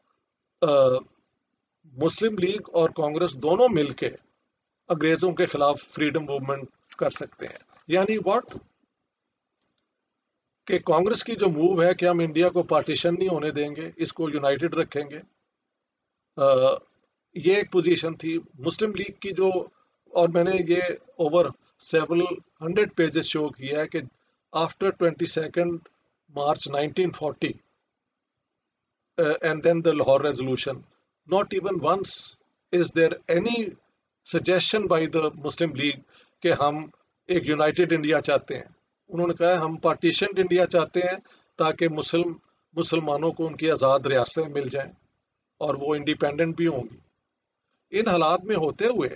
مسلم لیگ اور کانگریس دونوں مل کے انگریزوں کے خلاف فریڈم موومنٹ کر سکتے ہیں. یعنی واٹ کہ کانگریس کی جو موو ہے کہ ہم انڈیا کو پارٹیشن نہیں ہونے دیں گے، اس کو یونائٹڈ رکھیں گے، یہ ایک پوزیشن تھی. مسلم لیگ کی جو، اور میں نے یہ over several hundred pages show کیا ہے کہ after twenty second March nineteen forty and then the Lahore resolution, not even once is there any suggestion by the Muslim League کہ ہم ایک یونائٹڈ انڈیا چاہتے ہیں. انہوں نے کہا ہم پارٹیشنڈ انڈیا چاہتے ہیں تاکہ مسلم مسلمانوں کو ان کی آزاد ریاستیں مل جائیں اور وہ انڈیپینڈنٹ بھی ہوں گی. ان حالات میں ہوتے ہوئے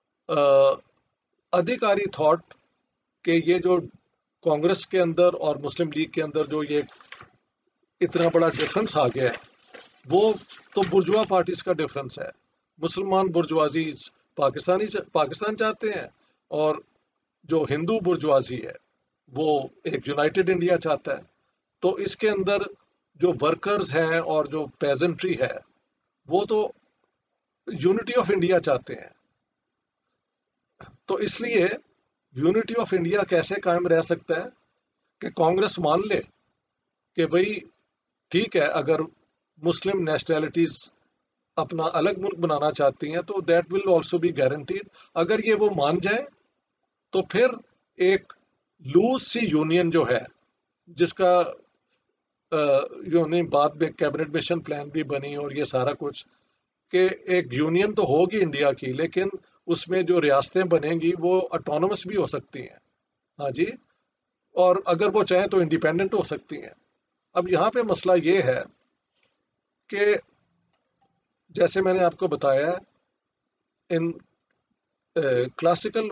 ادھیکاری تھاٹ کہ یہ جو کانگریس کے اندر اور مسلم لیگ کے اندر جو یہ اتنا بڑا ڈفرنس آ گیا ہے وہ تو برجوا پارٹیز کا ڈفرنس ہے. مسلمان برجوازی پاکستانی پاکستان چاہتے ہیں اور جو ہندو برجوازی ہے وہ ایک یونائٹڈ انڈیا چاہتا ہے. تو اس کے اندر جو ورکرز ہیں اور جو پیزنٹری ہے وہ تو یونٹی آف انڈیا چاہتے ہیں. تو اس لیے یونٹی آف انڈیا کیسے قائم رہ سکتا ہے کہ کانگریس مان لے کہ بھئی ٹھیک ہے اگر مسلم نیشنلٹیز اپنا الگ ملک بنانا چاہتی ہیں تو that will also be guaranteed. اگر یہ وہ مان جائیں تو پھر ایک لوز سی یونین جو ہے جس کا یونین بعد میں کیبنٹ مشن پلان بھی بنی اور یہ سارا کچھ کہ ایک یونین تو ہوگی انڈیا کی لیکن اس میں جو ریاستیں بنیں گی وہ اٹونومس بھی ہو سکتی ہیں. ہاں جی. اور اگر وہ چاہیں تو انڈیپینڈنٹ ہو سکتی ہیں. اب یہاں پہ مسئلہ یہ ہے کہ جیسے میں نے آپ کو بتایا in classical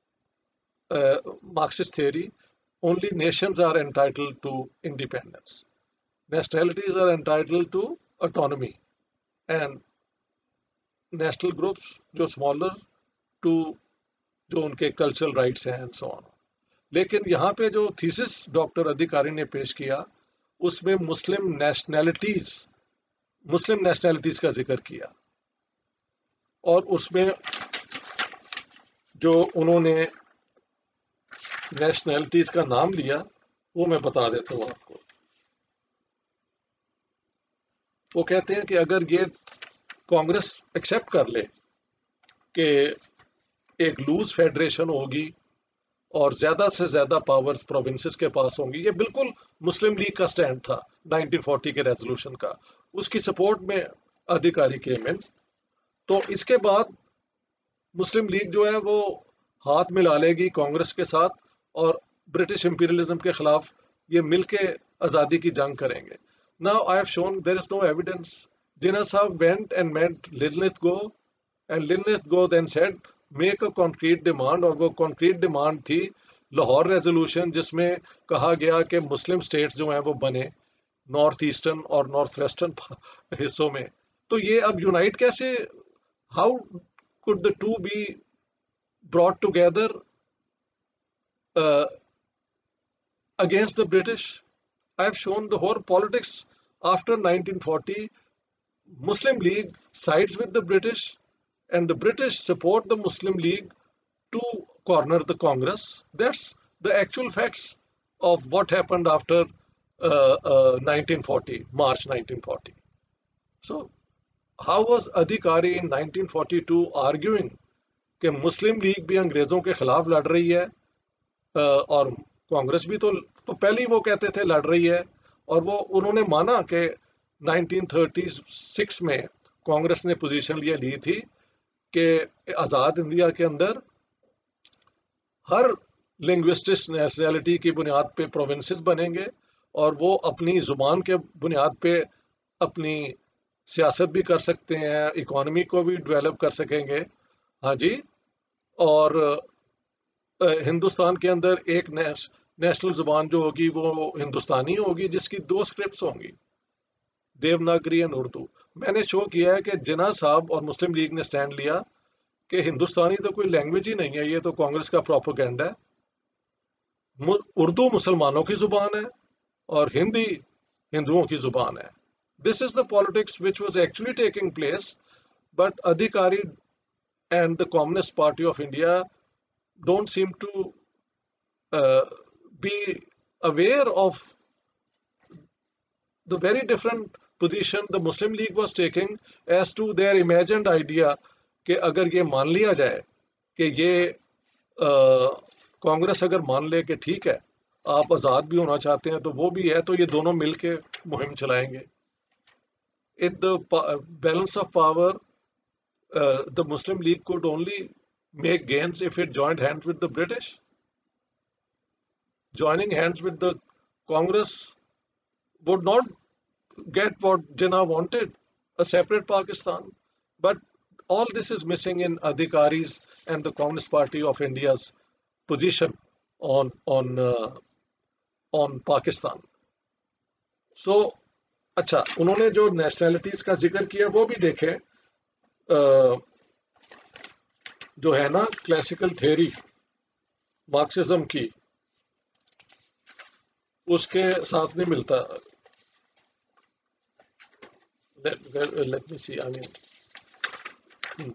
Marxist theory only nations are entitled to independence. Nationalities are entitled to autonomy and national groups جو smaller to جو ان کے cultural rights ہیں and so on. لیکن یہاں پہ جو تھیسس ڈاکٹر ادھیکاری نے پیش کیا اس میں مسلم نیشنلٹیز مسلم نیشنلٹیز کا ذکر کیا اور اس میں جو انہوں نے نیشنلٹیز کا نام لیا وہ میں بتا دیتا ہوں آپ کو. وہ کہتے ہیں کہ اگر یہ کانگریس ایکسیپٹ کر لے کہ ایک لوز فیڈریشن ہوگی اور زیادہ سے زیادہ پاورز پروونسز کے پاس ہوں گی. یہ بالکل مسلم لیگ کا سٹینڈ تھا نائنٹین فورٹی کے ریزولوشن کا. اس کی سپورٹ میں ادھیکاری کیم ان. تو اس کے بعد مسلم لیگ جو ہے وہ ہاتھ ملا لے گی کانگریس کے ساتھ اور برٹش امپیریلزم کے خلاف یہ مل کے آزادی کی جنگ کریں گے. Now I have shown there is no evidence. Jinnah Sahab went and met Lilith-Go and Lilith-Go then said make a concrete demand اور وہ concrete demand تھی لاہور ریزولوشن جس میں کہا گیا کہ مسلم سٹیٹس جو ہیں وہ بنے نارتھ ایسٹرن اور نارتھ ویسٹرن حصوں میں. تو یہ اب یونائٹ کیسے how could the two be brought together uh, against the British? I have shown the whole politics after nineteen forty. Muslim League sides with the British and the British support the Muslim League to corner the Congress. That's the actual facts of what happened after uh, uh, nineteen forty, March nineteen forty. So how was Adhikari in nineteen forty-two arguing کہ مسلم league بھی انگریزوں کے خلاف لڑ رہی ہے اور کانگریس بھی تو تو پہلے ہی وہ کہتے تھے لڑ رہی ہے اور وہ انہوں نے مانا کہ نائنٹین تھرٹی سکس میں کانگریس نے پوزیشن یہ لی تھی کہ آزاد انڈیا کے اندر ہر لنگوسٹک نیشنلٹی کی بنیاد پہ پروونسز بنیں گے اور وہ اپنی زبان کے بنیاد پہ اپنی سیاست بھی کر سکتے ہیں اکانومی کو بھی ڈیولپ کر سکیں گے. ہاں جی. اور ہندوستان کے اندر ایک نیشنل زبان جو ہوگی وہ ہندوستانی ہوگی جس کی دو اسکرپٹس ہوں گی دیوناگری اور اردو. میں نے شو کیا ہے کہ جناح صاحب اور مسلم لیگ نے سٹینڈ لیا کہ ہندوستانی تو کوئی لینگویج ہی نہیں ہے یہ تو کانگریس کا پروپیگنڈا ہے. اردو مسلمانوں کی زبان ہے اور ہندی ہندوؤں کی زبان ہے. This is the politics which was actually taking place but Adhikari and the Communist Party of India don't seem to uh, be aware of the very different position the Muslim League was taking as to their imagined idea کہ اگر یہ مان لیا جائے کہ یہ کانگریس اگر مان لے کہ ٹھیک ہے آپ آزاد بھی ہونا چاہتے ہیں تو وہ بھی ہے تو یہ دونوں مل کے مہم چلائیں گے. In the balance of power Uh, the Muslim League could only make gains if it joined hands with the British. Joining hands with the Congress would not get what Jinnah wanted, a separate Pakistan. But all this is missing in Adhikari's and the Communist Party of India's position on on uh, on Pakistan. So, اچھا انہوں نے جو nationalities کا ذکر کیا وہ بھی دیکھے. جو ہے نا کلاسیکل تھیوری مارکسزم کی اس کے ساتھ نہیں ملتا. let, let, let me see, I mean, hmm.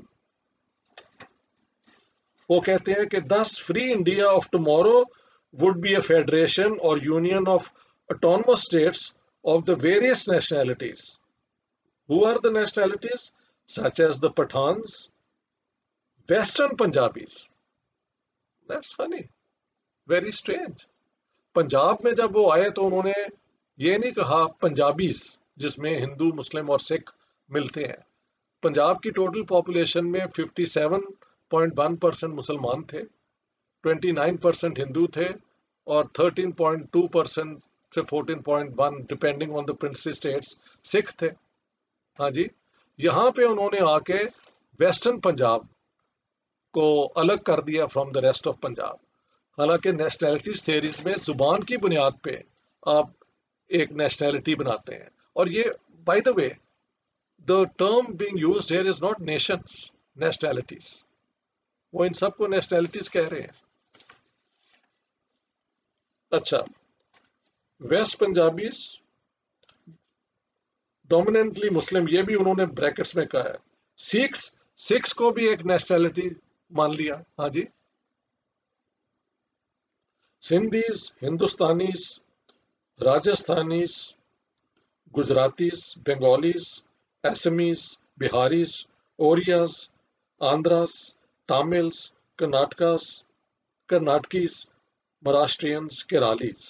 وہ کہتے ہیں کہ thus free India of tomorrow would be a federation or union of autonomous states of the various nationalities. Who are the nationalities? Such as the Pathans, Western Punjabis. That's funny. Very strange. Punjab میں جب وہ آئے تو انہوں نے یہ نہیں کہا پنجابیز جس میں ہندو مسلم اور سکھ ملتے ہیں. پنجاب کی ٹوٹل پاپولیشن میں fifty seven point one percent مسلمان تھے، ٹوینٹی نائن پرسینٹ ہندو تھے اور تھرٹین پوائنٹ ٹو پرسینٹ سے fourteen point one depending on the princely states Sikh تھے. ہاں جی، یہاں پہ انہوں نے آ کے ویسٹرن پنجاب کو الگ کر دیا from the rest of Punjab. حالانکہ نیشنلٹیز تھیریز میں زبان کی بنیاد پہ آپ ایک نیشنلٹی بناتے ہیں. اور یہ by the way the term being used here is not nations, nationalities. وہ ان سب کو nationalities کہہ رہے ہیں. اچھا، ویسٹ پنجابیز ڈومیننٹلی مسلم، یہ بھی انہوں نے بریکٹس میں کہا ہے. سکھس سکھس کو بھی ایک نیشنلٹی مان لیا. ہاں جی. Sindhis, ہندوستانیز، راجستھانیز، گجراتیز، بنگالیز، ایسمیز، بہاریز، اوریاز، آندراز، تاملز، کرناٹکاز کرناٹکیز، مہاراشٹرینز، کیرالیز.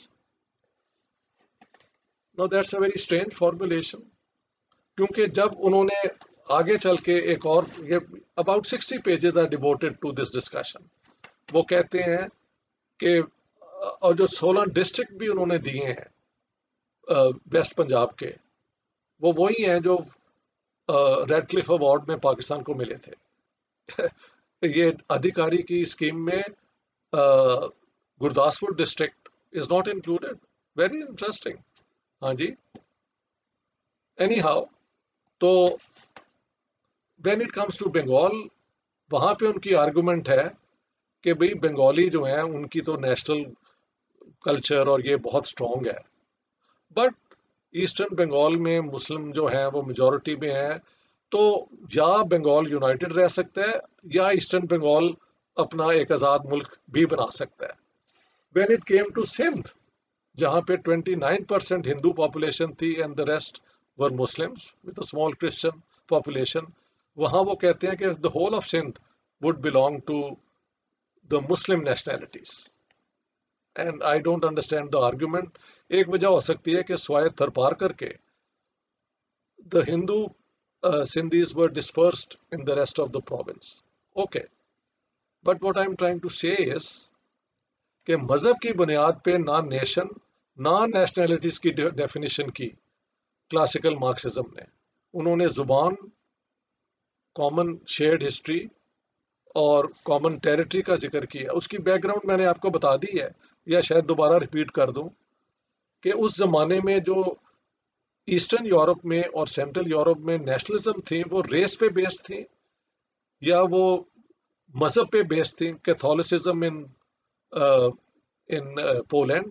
Now that's a very strange formulation. کیونکہ جب انہوں نے آگے چل کے ایک اور یہ about sixty pages are devoted to this discussion. وہ کہتے ہیں کہ اور جو سولہ ڈسٹرکٹ بھی انہوں نے دیے ہیں ویسٹ پنجاب کے، وہ وہی ہیں جو ریڈ کلف ایوارڈ میں پاکستان کو ملے تھے. یہ ادھیکاری کی اسکیم میں Gurdaspur district is not included. Very interesting. ہاں جی. اینی ہاؤ، تو when it comes to Bengal, وہاں پہ ان کی آرگومنٹ ہے کہ بھئی بنگالی جو ہیں ان کی تو نیشنل کلچر اور یہ بہت اسٹرانگ ہے، بٹ ایسٹرن بنگال میں مسلم جو ہیں وہ میجورٹی میں ہیں، تو یا بنگال یونائٹڈ رہ سکتا ہے یا ایسٹرن بنگال اپنا ایک آزاد ملک بھی بنا سکتا ہے. When it came to Sindh, جہاں پہ twenty nine percent Hindu population تھی and the rest were Muslims with a small Christian population, وہاں وہ کہتے ہیں کہ the whole of Sindh would belong to the Muslim nationalities. And I don't understand the argument. ایک وجہ ہو سکتی ہے کہ سوائے تھرپار کر کے the Hindu Sindhis were dispersed in the rest of the province. Okay, but what I am trying to say is کہ مذہب کی بنیاد پہ نہ نیشن نہ نیشنلٹیز کی ڈیفینیشن کی کلاسیکل مارکسزم نے. انہوں نے زبان، کامن شیئرڈ ہسٹری اور کامن ٹیریٹری کا ذکر کیا. اس کی بیک گراؤنڈ میں نے آپ کو بتا دی ہے، یا شاید دوبارہ ریپیٹ کر دوں کہ اس زمانے میں جو ایسٹرن یورپ میں اور سینٹرل یورپ میں نیشنلزم تھی وہ ریس پہ بیس تھی یا وہ مذہب پہ بیس تھی. Catholicism in in Poland,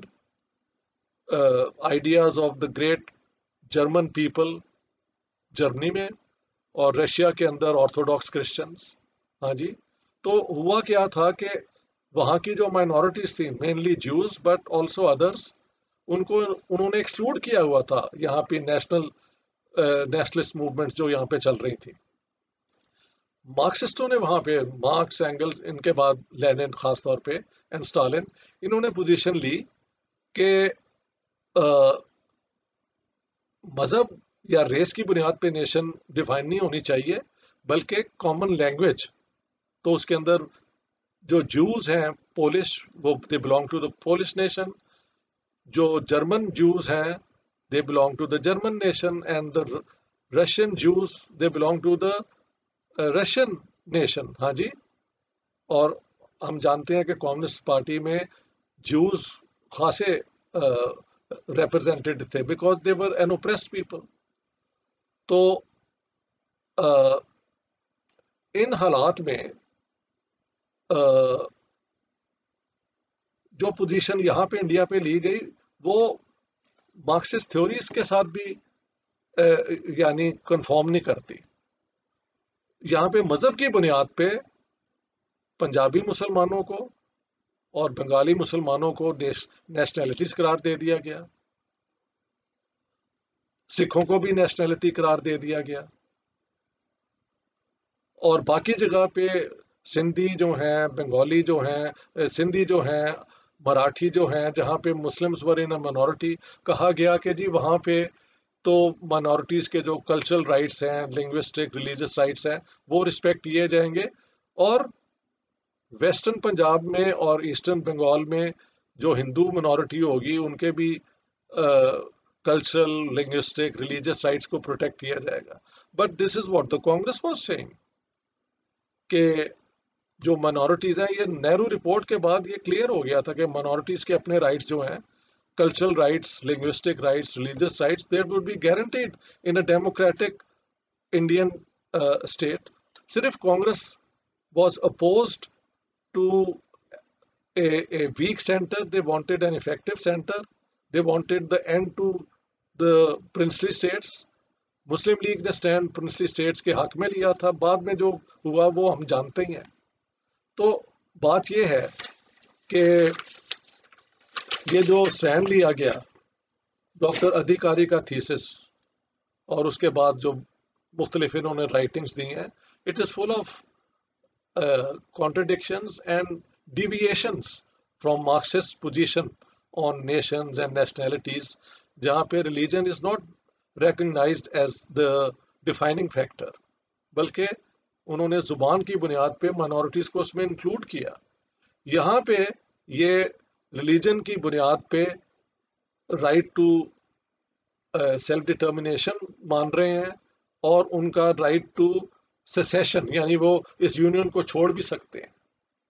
ideas of the great German people Germany میں، اور رشیا کے اندر آرتھوڈاکس کرسچنز. ہاں جی. تو ہوا کیا تھا کہ وہاں کی جو مائنورٹیز تھیں، mainly Jews but also others, ان کو انہوں نے ایکسکلوڈ کیا ہوا تھا یہاں پہ نیشنل نیشنلسٹ موومنٹ جو یہاں پہ چل رہی تھی. مارکسسٹوں نے وہاں پہ، مارکس، اینگلز، ان کے بعد لینن خاص طور پہ، اینڈ اسٹالن، انہوں نے پوزیشن لی کہ مذہب یا ریس کی بنیاد پہ نیشن ڈیفائن نہیں ہونی چاہیے، بلکہ کامن لینگویج. تو اس کے اندر جو جوز ہیں پولش، وہ they belong to the Polish nation. جو جرمن جوز ہیں they belong to the German nation, and the Russian Jews they belong to the Russian nation. ہاں جی. اور ہم جانتے ہیں کہ کمیونسٹ پارٹی میں جوز خاصے ریپرزینٹیڈ تھے because they were an oppressed people. تو ان حالات میں جو پوزیشن یہاں پہ انڈیا پہ لی گئی وہ مارکسسٹ تھیوریز کے ساتھ بھی یعنی کنفارم نہیں کرتی. یہاں پہ مذہب کی بنیاد پہ پنجابی مسلمانوں کو اور بنگالی مسلمانوں کو نیشنلٹیز قرار دے دیا گیا، سکھوں کو بھی نیشنلٹی قرار دے دیا گیا، اور باقی جگہ پہ سندھی جو ہیں، بنگالی جو ہیں، سندھی جو ہیں، مراٹھی جو ہیں، جہاں پہ مسلمز ور ان منورٹی، کہا گیا کہ جی وہاں پہ تو مائنورٹیز کے جو کلچرل رائٹس ہیں، لنگوسٹک ریلیجس رائٹس ہیں، وہ رسپیکٹ کیے جائیں گے، اور ویسٹرن پنجاب میں اور ایسٹرن بنگال میں جو ہندو منورٹی ہوگی ان کے بھی کلچرل لنگوسٹک ریلیجس رائٹس کو پروٹیکٹ کیا جائے گا. But this is what the Congress was saying کہ جو منورٹیز ہیں، یہ نہرو رپورٹ کے بعد یہ کلیئر ہو گیا تھا کہ منورٹیز کے اپنے رائٹس جو ہیں، cultural rights, linguistic rights, religious rights, that would be guaranteed in a democratic Indian state. صرف Congress was opposed to a a weak centre. They wanted an effective centre. They wanted the end to the princely states. Muslim League نے stand princely states کے حق میں لیا تھا، بعد میں جو ہوا وہ ہم جانتے ہی ہیں. تو بات یہ ہے کہ یہ جو اسٹینڈ لیا گیا ڈاکٹر ادھیکاری کا تھیسس، اور اس کے بعد جو مختلف انہوں نے رائٹنگز دی ہیں، it is full of contradictions and deviations from Marxist position on nations and nationalities, جہاں پہ religion is not recognized as the defining factor، بلکہ انہوں نے زبان کی بنیاد پہ minorities کو اس میں انکلوڈ کیا. یہاں پہ یہ religion کی بنیاد پہ right to self determination مان رہے ہیں، اور ان کا right to سیسیشن، یعنی وہ اس یونین کو چھوڑ بھی سکتے ہیں.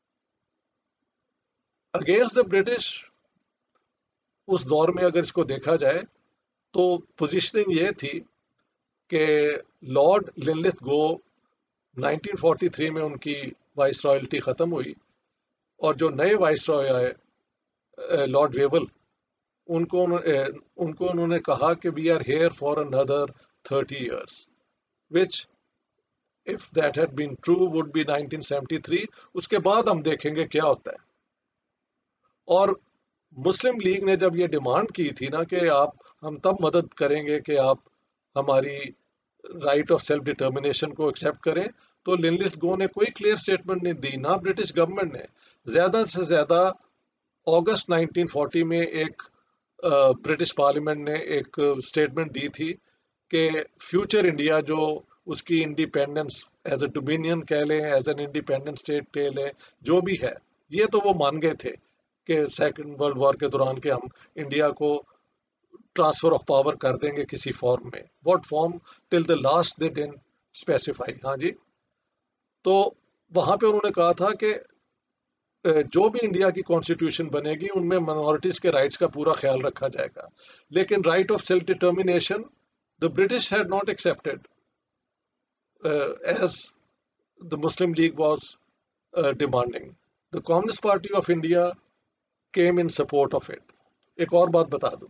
اگینسٹ دا برٹش اس دور میں اگر اس کو دیکھا جائے تو پوزیشننگ یہ تھی کہ Lord Linlithgow nineteen forty three میں ان کی وائس رائلٹی ختم ہوئی، اور جو نئے وائس رائے آئے لارڈ ویول، ان کو ان کو انہوں نے کہا کہ we are here for another thirty years, which if that had been true would be nineteen seventy three. اس کے بعد ہم دیکھیں گے کیا ہوتا ہے. اور مسلم لیگ نے جب یہ ڈیمانڈ کی تھی نا کہ آپ ہم تب مدد کریں گے کہ آپ ہماری رائٹ آف سیلف ڈٹرمنیشن کو ایکسیپٹ کریں، تو لنلتھ گو نے کوئی کلیئر اسٹیٹمنٹ نہیں دی، نہ برٹش گورنمنٹ نے. زیادہ سے زیادہ اگست نائنٹین فورٹی میں ایک برٹش پارلیمنٹ نے ایک اسٹیٹمنٹ دی تھی کہ فیوچر انڈیا جو اس کی انڈیپینڈنس ایز اے ڈومینین کہہ لیں، ایز این انڈیپینڈنٹ اسٹیٹ کہہ لیں، جو بھی ہے، یہ تو وہ مان گئے تھے کہ سیکنڈ ورلڈ وار کے دوران کہ ہم انڈیا کو ٹرانسفر آف پاور کر دیں گے کسی فارم میں. What form till the last they didn't specify. ہاں جی. تو وہاں پہ انہوں نے کہا تھا کہ جو بھی انڈیا کی کانسٹیٹیوشن بنے گی ان میں منورٹیز کے رائٹس کا پورا خیال رکھا جائے گا، لیکن right of self determination the British had not accepted Uh, as the Muslim League was uh, demanding. The Communist Party of India came in support of it. ایک اور بات بتا دوں،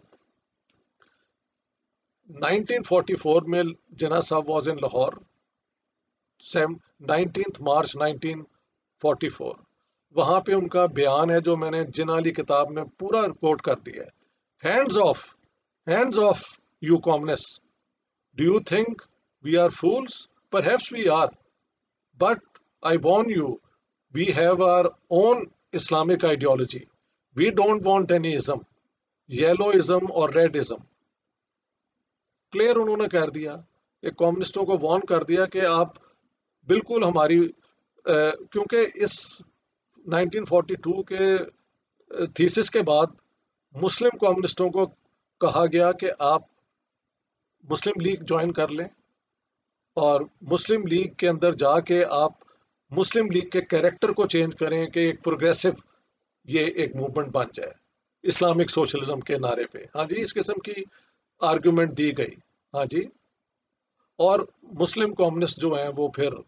نائنٹین فورٹی فور میں Jinnah Sahib was in Lahore, nineteenth March nineteen forty four. وہاں پہ ان کا بیان ہے جو میں نے جناح والی کتاب میں پورا کوٹ کر دیا ہے. Hands off hands off you communist, do you think we are fools? Perhaps we are, but I warn you, we have our own Islamic ideology. We don't want any ism, yellowism or redism. Clear انہوں نے کر دیا، ایک کمیونسٹوں کو Warren کر دیا کہ آپ بالکل ہماری، کیونکہ اس نائنٹین فورٹی ٹو کے تھیسس کے بعد مسلم کمیونسٹوں کو کہا گیا کہ آپ مسلم لیگ جوائن کر لیں، اور مسلم لیگ کے اندر جا کے آپ مسلم لیگ کے کیریکٹر کو چینج کریں کہ ایک پروگریسو یہ ایک موومنٹ بن جائے اسلامک سوشلزم کے نعرے پہ. ہاں جی، اس قسم کی آرگومنٹ دی گئی. ہاں جی. اور مسلم کمیونسٹ جو ہیں وہ پھر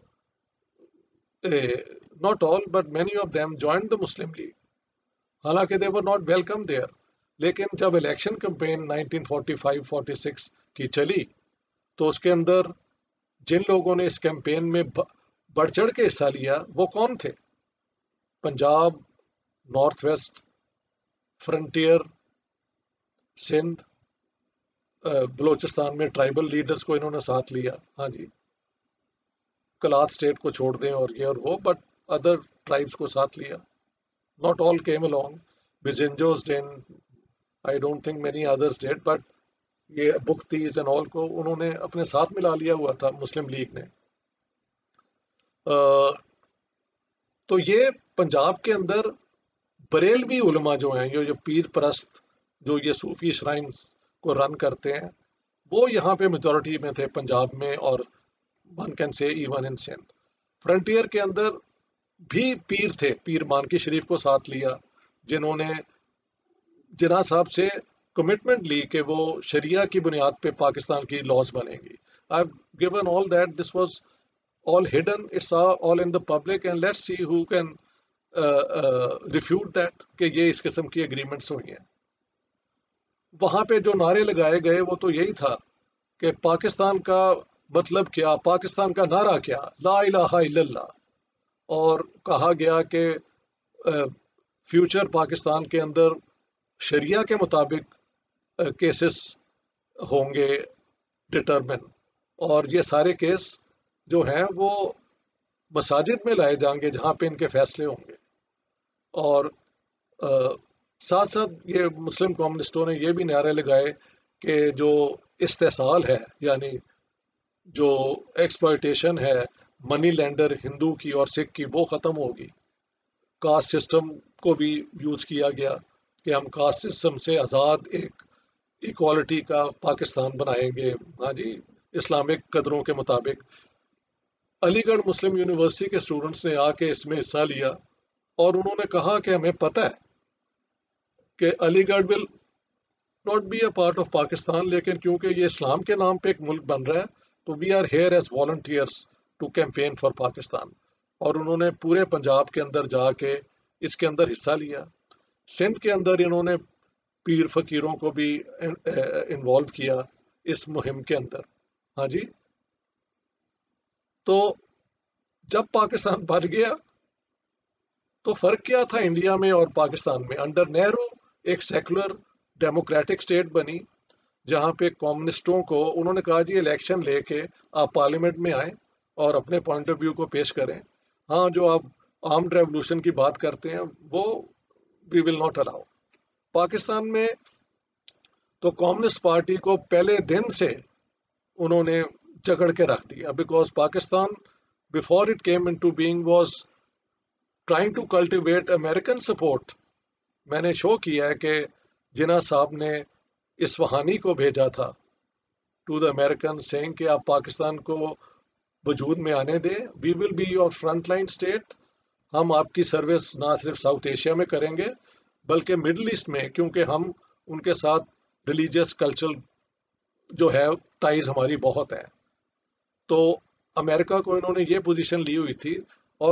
not all but many of them join the Muslim League, حالانکہ they were not welcome there. لیکن جب election campaign nineteen forty five forty six کی چلی تو اس کے اندر جن لوگوں نے اس کیمپین میں بڑھ چڑھ کے حصہ لیا وہ کون تھے؟ Punjab, North West, Frontier, Sindh, Balochistan میں ٹرائبل لیڈرز کو انہوں نے ساتھ لیا. ہاں جی، کلات اسٹیٹ کو چھوڑ دیں اور یہ اور وہ، بٹ ادر ٹرائبس کو ساتھ لیا. Not all came along. Bizinjos didn't. I don't think many others did. But یہ بختیز and all کو انہوں نے اپنے ساتھ ملا لیا ہوا تھا مسلم لیگ نے. تو یہ پنجاب کے اندر بریلوی علماء جو ہیں، یہ جو پیر پرست جو یہ صوفی شرائنز کو رن کرتے ہیں، وہ یہاں پہ میجورٹی میں تھے پنجاب میں، اور one can say even in Sindh. Frontier کے اندر بھی پیر تھے، پیر مانکی شریف کو ساتھ لیا، جنہوں نے جناح صاحب سے کمٹمنٹ لی کہ وہ شریعہ کی بنیاد پہ پاکستان کی لاز بنیں گی. I have given all that, this was all hidden, it's all in the public, and let's see who can refute that کہ یہ اس قسم کی اگریمنٹس ہوئی ہیں. وہاں پہ جو نعرے لگائے گئے وہ تو یہی تھا کہ پاکستان کا مطلب کیا، پاکستان کا نعرہ کیا، لا الہ الا اللہ. اور کہا گیا کہ فیوچر پاکستان کے اندر شریعہ کے مطابق کیسز ہوں گے ڈٹرمن، اور یہ سارے کیس جو ہیں وہ مساجد میں لائے جائیں گے جہاں پہ ان کے فیصلے ہوں گے. اور ساتھ ساتھ یہ مسلم کمیونسٹوں نے یہ بھی نعرے لگائے کہ جو استحصال ہے، یعنی جو ایکسپلائٹیشن ہے منی لینڈر ہندو کی اور سکھ کی، وہ ختم ہوگی. کاسٹ سسٹم کو بھی یوز کیا گیا کہ ہم کاسٹ سسٹم سے آزاد ایک ایکوالٹی کا پاکستان بنائیں گے. ہاں جی، اسلامک قدروں کے مطابق. علی گڑھ مسلم یونیورسٹی کے اسٹوڈنٹس نے آ کے اس میں حصہ لیا، اور انہوں نے کہا کہ ہمیں پتہ ہے کہ Aligarh will not be a part of Pakistan, لیکن کیونکہ یہ اسلام کے نام پہ ایک ملک بن رہا ہے تو we are here as volunteers to campaign for Pakistan. اور انہوں نے پورے پنجاب کے اندر جا کے اس کے اندر حصہ لیا. سندھ کے اندر انہوں نے پیر فقیروں کو بھی انوالو کیا اس مہم کے اندر. ہاں جی، تو جب پاکستان بن گیا تو فرق کیا تھا انڈیا میں اور پاکستان میں؟ انڈر نہرو ایک سیکولر ڈیموکریٹک اسٹیٹ بنی جہاں پہ کمیونسٹوں کو انہوں نے کہا جی الیکشن لے کے آپ پارلیمنٹ میں آئیں اور اپنے پوائنٹ آف ویو کو پیش کریں. ہاں، جو آپ آرمڈ ریولوشن کی بات کرتے ہیں وہ وی ول ناٹ الاؤ. پاکستان میں تو کمیونسٹ پارٹی کو پہلے دن سے انہوں نے جگڑ کے رکھ دیا، because Pakistan before it came into being was trying to cultivate American support. میں نے شو کیا ہے کہ جناح صاحب نے اصفہانی کو بھیجا تھا ٹو دا امیریکن سینگ کہ آپ پاکستان کو وجود میں آنے دیں، we will be your front line state. ہم آپ کی سروس نہ صرف ساؤتھ ایشیا میں کریں گے بلکہ مڈل ایسٹ میں، کیونکہ ہم ان کے ساتھ ریلیجیس کلچرل جو ہے ٹائز ہماری بہت ہیں. تو امریکہ کو انہوں نے یہ پوزیشن لی ہوئی تھی. اور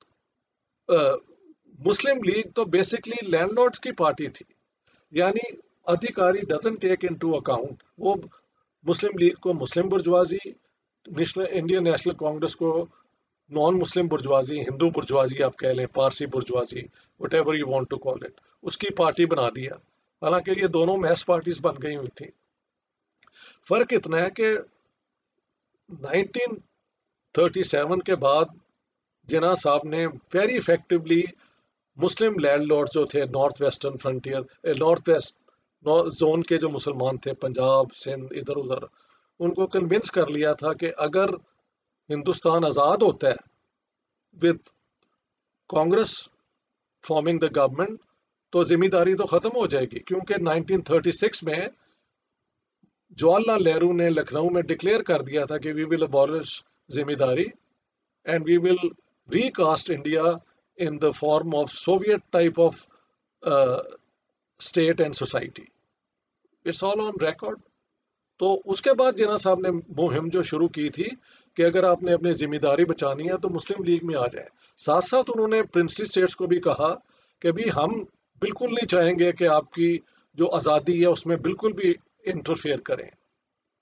مسلم لیگ تو بیسکلی لینڈ لارڈز کی پارٹی تھی، یعنی Adhikari doesn't take into account. وہ مسلم لیگ کو Muslim bourgeoisie, Indian National Congress کو non Muslim bourgeoisie, Hindu bourgeoisie آپ کہہ لیں، Parsi bourgeoisie, whatever you want to call it, اس کی پارٹی بنا دیا. حالانکہ یہ دونوں میس پارٹیز بن گئی ہوئی تھیں. فرق اتنا ہے کہ نائنٹین تھرٹی سیون کے بعد جناح صاحب نے very effectively Muslim landlord جو تھے North Western Frontier, North West zone کے جو مسلمان تھے، پنجاب، سندھ، ادھر ادھر، ان کو کنونس کر لیا تھا کہ اگر ہندوستان آزاد ہوتا ہے with Congress forming the government تو ذمہ داری تو ختم ہو جائے گی. کیونکہ نائنٹین تھرٹی سکس میں جواہر لال نہرو نے لکھنؤ میں ڈکلیئر کر دیا تھا کہ وی ول ابالش ذمہ داری and we will recast India in the form of Soviet type of uh, state and society. It's all on record. تو اس کے بعد جناح صاحب نے مہم جو شروع کی تھی کہ اگر آپ نے اپنی ذمہ داری بچانی ہے تو مسلم لیگ میں آ جائیں. ساتھ ساتھ انہوں نے پرنسلی اسٹیٹس کو بھی کہا کہ بھی ہم بالکل نہیں چاہیں گے کہ آپ کی جو آزادی ہے اس میں بالکل بھی انٹرفیئر کریں.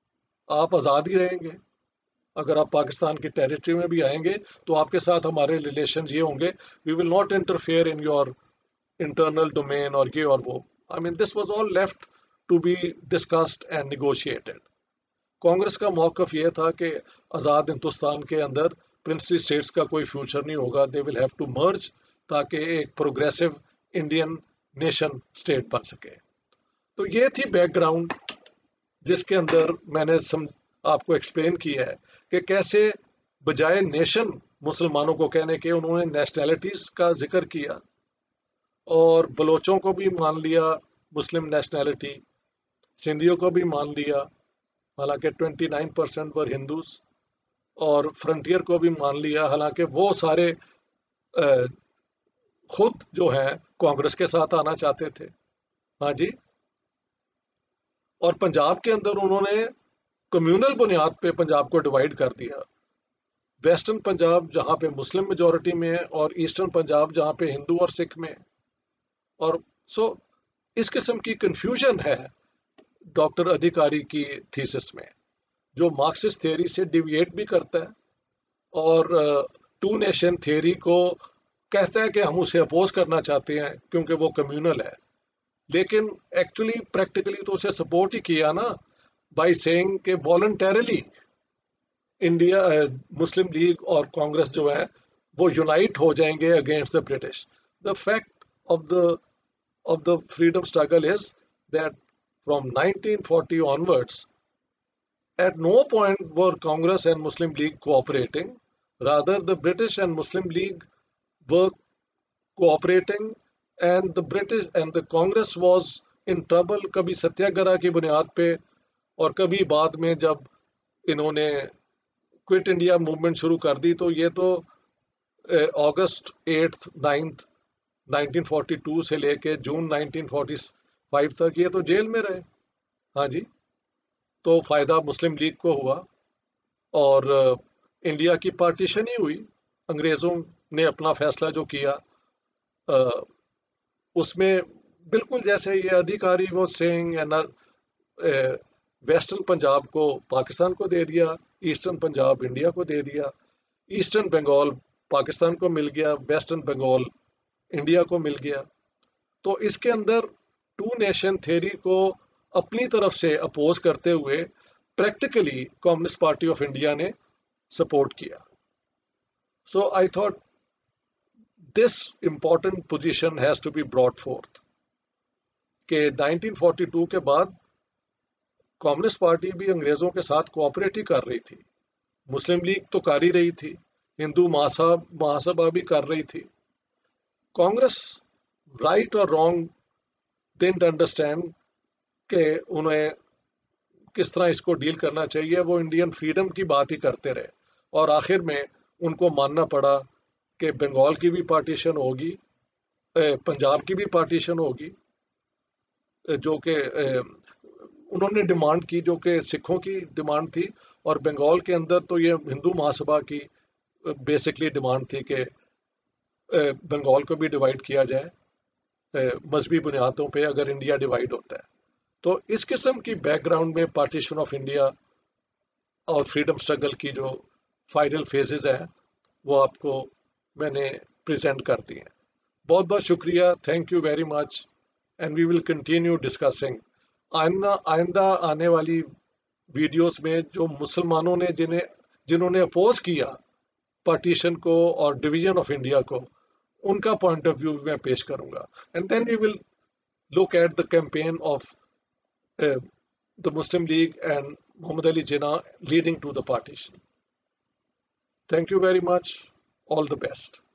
آپ آزاد ہی رہیں گے. اگر آپ پاکستان کی ٹیریٹری میں بھی آئیں گے تو آپ کے ساتھ ہمارے ریلیشن یہ ہوں گے, we will not interfere in your internal domain اور یہ اور وہ. I mean this was all left to be discussed and negotiated. Congress کا موقف یہ تھا کہ آزاد ہندوستان کے اندر پرنسلی اسٹیٹس کا کوئی فیوچر نہیں ہوگا, دے ول ہیو ٹو مرج تاکہ ایک پروگریسو انڈین نیشن اسٹیٹ بن سکے. تو یہ تھی بیک گراؤنڈ جس کے اندر میں نے سم آپ کو ایکسپلین کیا ہے کہ کیسے بجائے نیشن مسلمانوں کو کہنے کے انہوں نے نیشنلٹیز کا ذکر کیا, اور بلوچوں کو بھی مان لیا مسلم نیشنلٹی, سندھیوں کو بھی مان لیا حالانکہ twenty nine percent were Hindus, اور فرنٹیئر کو بھی مان لیا حالانکہ وہ سارے خود جو ہیں کانگریس کے ساتھ آنا چاہتے تھے. ہاں جی. اور پنجاب کے اندر انہوں نے کمیونل بنیاد پہ پنجاب کو ڈیوائیڈ کر دیا. ویسٹرن پنجاب جہاں پہ مسلم میجورٹی میں ہے, اور ایسٹرن پنجاب جہاں پہ ہندو اور سکھ میں. اور سو so, اس قسم کی کنفیوژن ہے ڈاکٹر ادھیکاری کی تھیسس میں, جو مارکسسٹ تھیوری سے ڈیویٹ بھی کرتا ہے, اور ٹو نیشن تھیوری کو کہتا ہے کہ ہم اسے اپوز کرنا چاہتے ہیں کیونکہ وہ کمیونل ہے, لیکن ایکچولی پریکٹیکلی تو اسے سپورٹ ہی کیا نا, بائی سیئنگ کہ والنٹیرلی انڈیا مسلم لیگ اور کانگریس جو ہے وہ یونائٹ ہو جائیں گے against the British. The fact of the of the freedom struggle is that from nineteen forty onwards at no point were Congress and Muslim League cooperating. Rather, the British and Muslim League were cooperating, and the British and the Congress was in trouble. کبھی ستیہ گرہ کی بنیاد پہ, اور کبھی بعد میں جب انہوں نے کوئٹ انڈیا موومنٹ شروع کر دی تو یہ تو August eighth ninth nineteen forty two سے لے کے جون نائنٹین فورٹی فائیو تک یہ تو جیل میں رہے. ہاں جی. تو فائدہ مسلم لیگ کو ہوا, اور انڈیا کی پارٹیشن ہی ہوئی. انگریزوں نے اپنا فیصلہ جو کیا اس میں بالکل جیسے یہ ادھیکاری وہ سینگ ویسٹرن پنجاب کو پاکستان کو دے دیا, ایسٹرن پنجاب انڈیا کو دے دیا, ایسٹرن بنگال پاکستان کو مل گیا, ویسٹرن بنگال انڈیا کو مل گیا. تو اس کے اندر ٹو نیشن تھیوری کو اپنی طرف سے اپوز کرتے ہوئے practically communist party of India نے سپورٹ کیا. So I thought this important position has to be brought forth کہ نائنٹین فورٹی ٹو کے بعد کمیونسٹ پارٹی بھی انگریزوں کے ساتھ کوآپریٹ ہی کر رہی تھی, مسلم لیگ تو کر ہی رہی تھی, ہندو مہاسبھا بھی کر رہی تھی. کانگریس رائٹ اور رانگ ڈنٹ انڈرسٹینڈ کہ انہیں کس طرح اس کو ڈیل کرنا چاہیے, وہ انڈین فریڈم کی بات ہی کرتے رہے, اور آخر میں ان کو ماننا پڑا کہ بنگال کی بھی پارٹیشن ہوگی, پنجاب کی بھی پارٹیشن ہوگی, جو کہ انہوں نے ڈیمانڈ کی, جو کہ سکھوں کی ڈیمانڈ تھی, اور بنگال کے اندر تو یہ ہندو مہاسبھا کی بیسکلی ڈیمانڈ تھی کہ بنگال کو بھی ڈیوائیڈ کیا جائے مذہبی بنیادوں پہ اگر انڈیا ڈیوائیڈ ہوتا ہے. تو اس قسم کی بیک گراؤنڈ میں پارٹیشن آف انڈیا اور فریڈم اسٹرگل کی جو فائنل فیزز ہیں وہ آپ کو میں نے پریزنٹ کر دی ہیں. بہت بہت شکریہ, thank you very much, and we will continue discussing. آئندہ آئندہ آنے والی ویڈیوز میں جو مسلمانوں نے جنہیں جنہوں نے اپوز کیا پارٹیشن کو اور ڈویژن آف انڈیا کو, ان کا پوائنٹ آف ویو میں پیش کروں گا, and then we will look at the campaign of uh, the Muslim League and Muhammad Ali Jinnah leading to the partition. Thank you very much. All the best.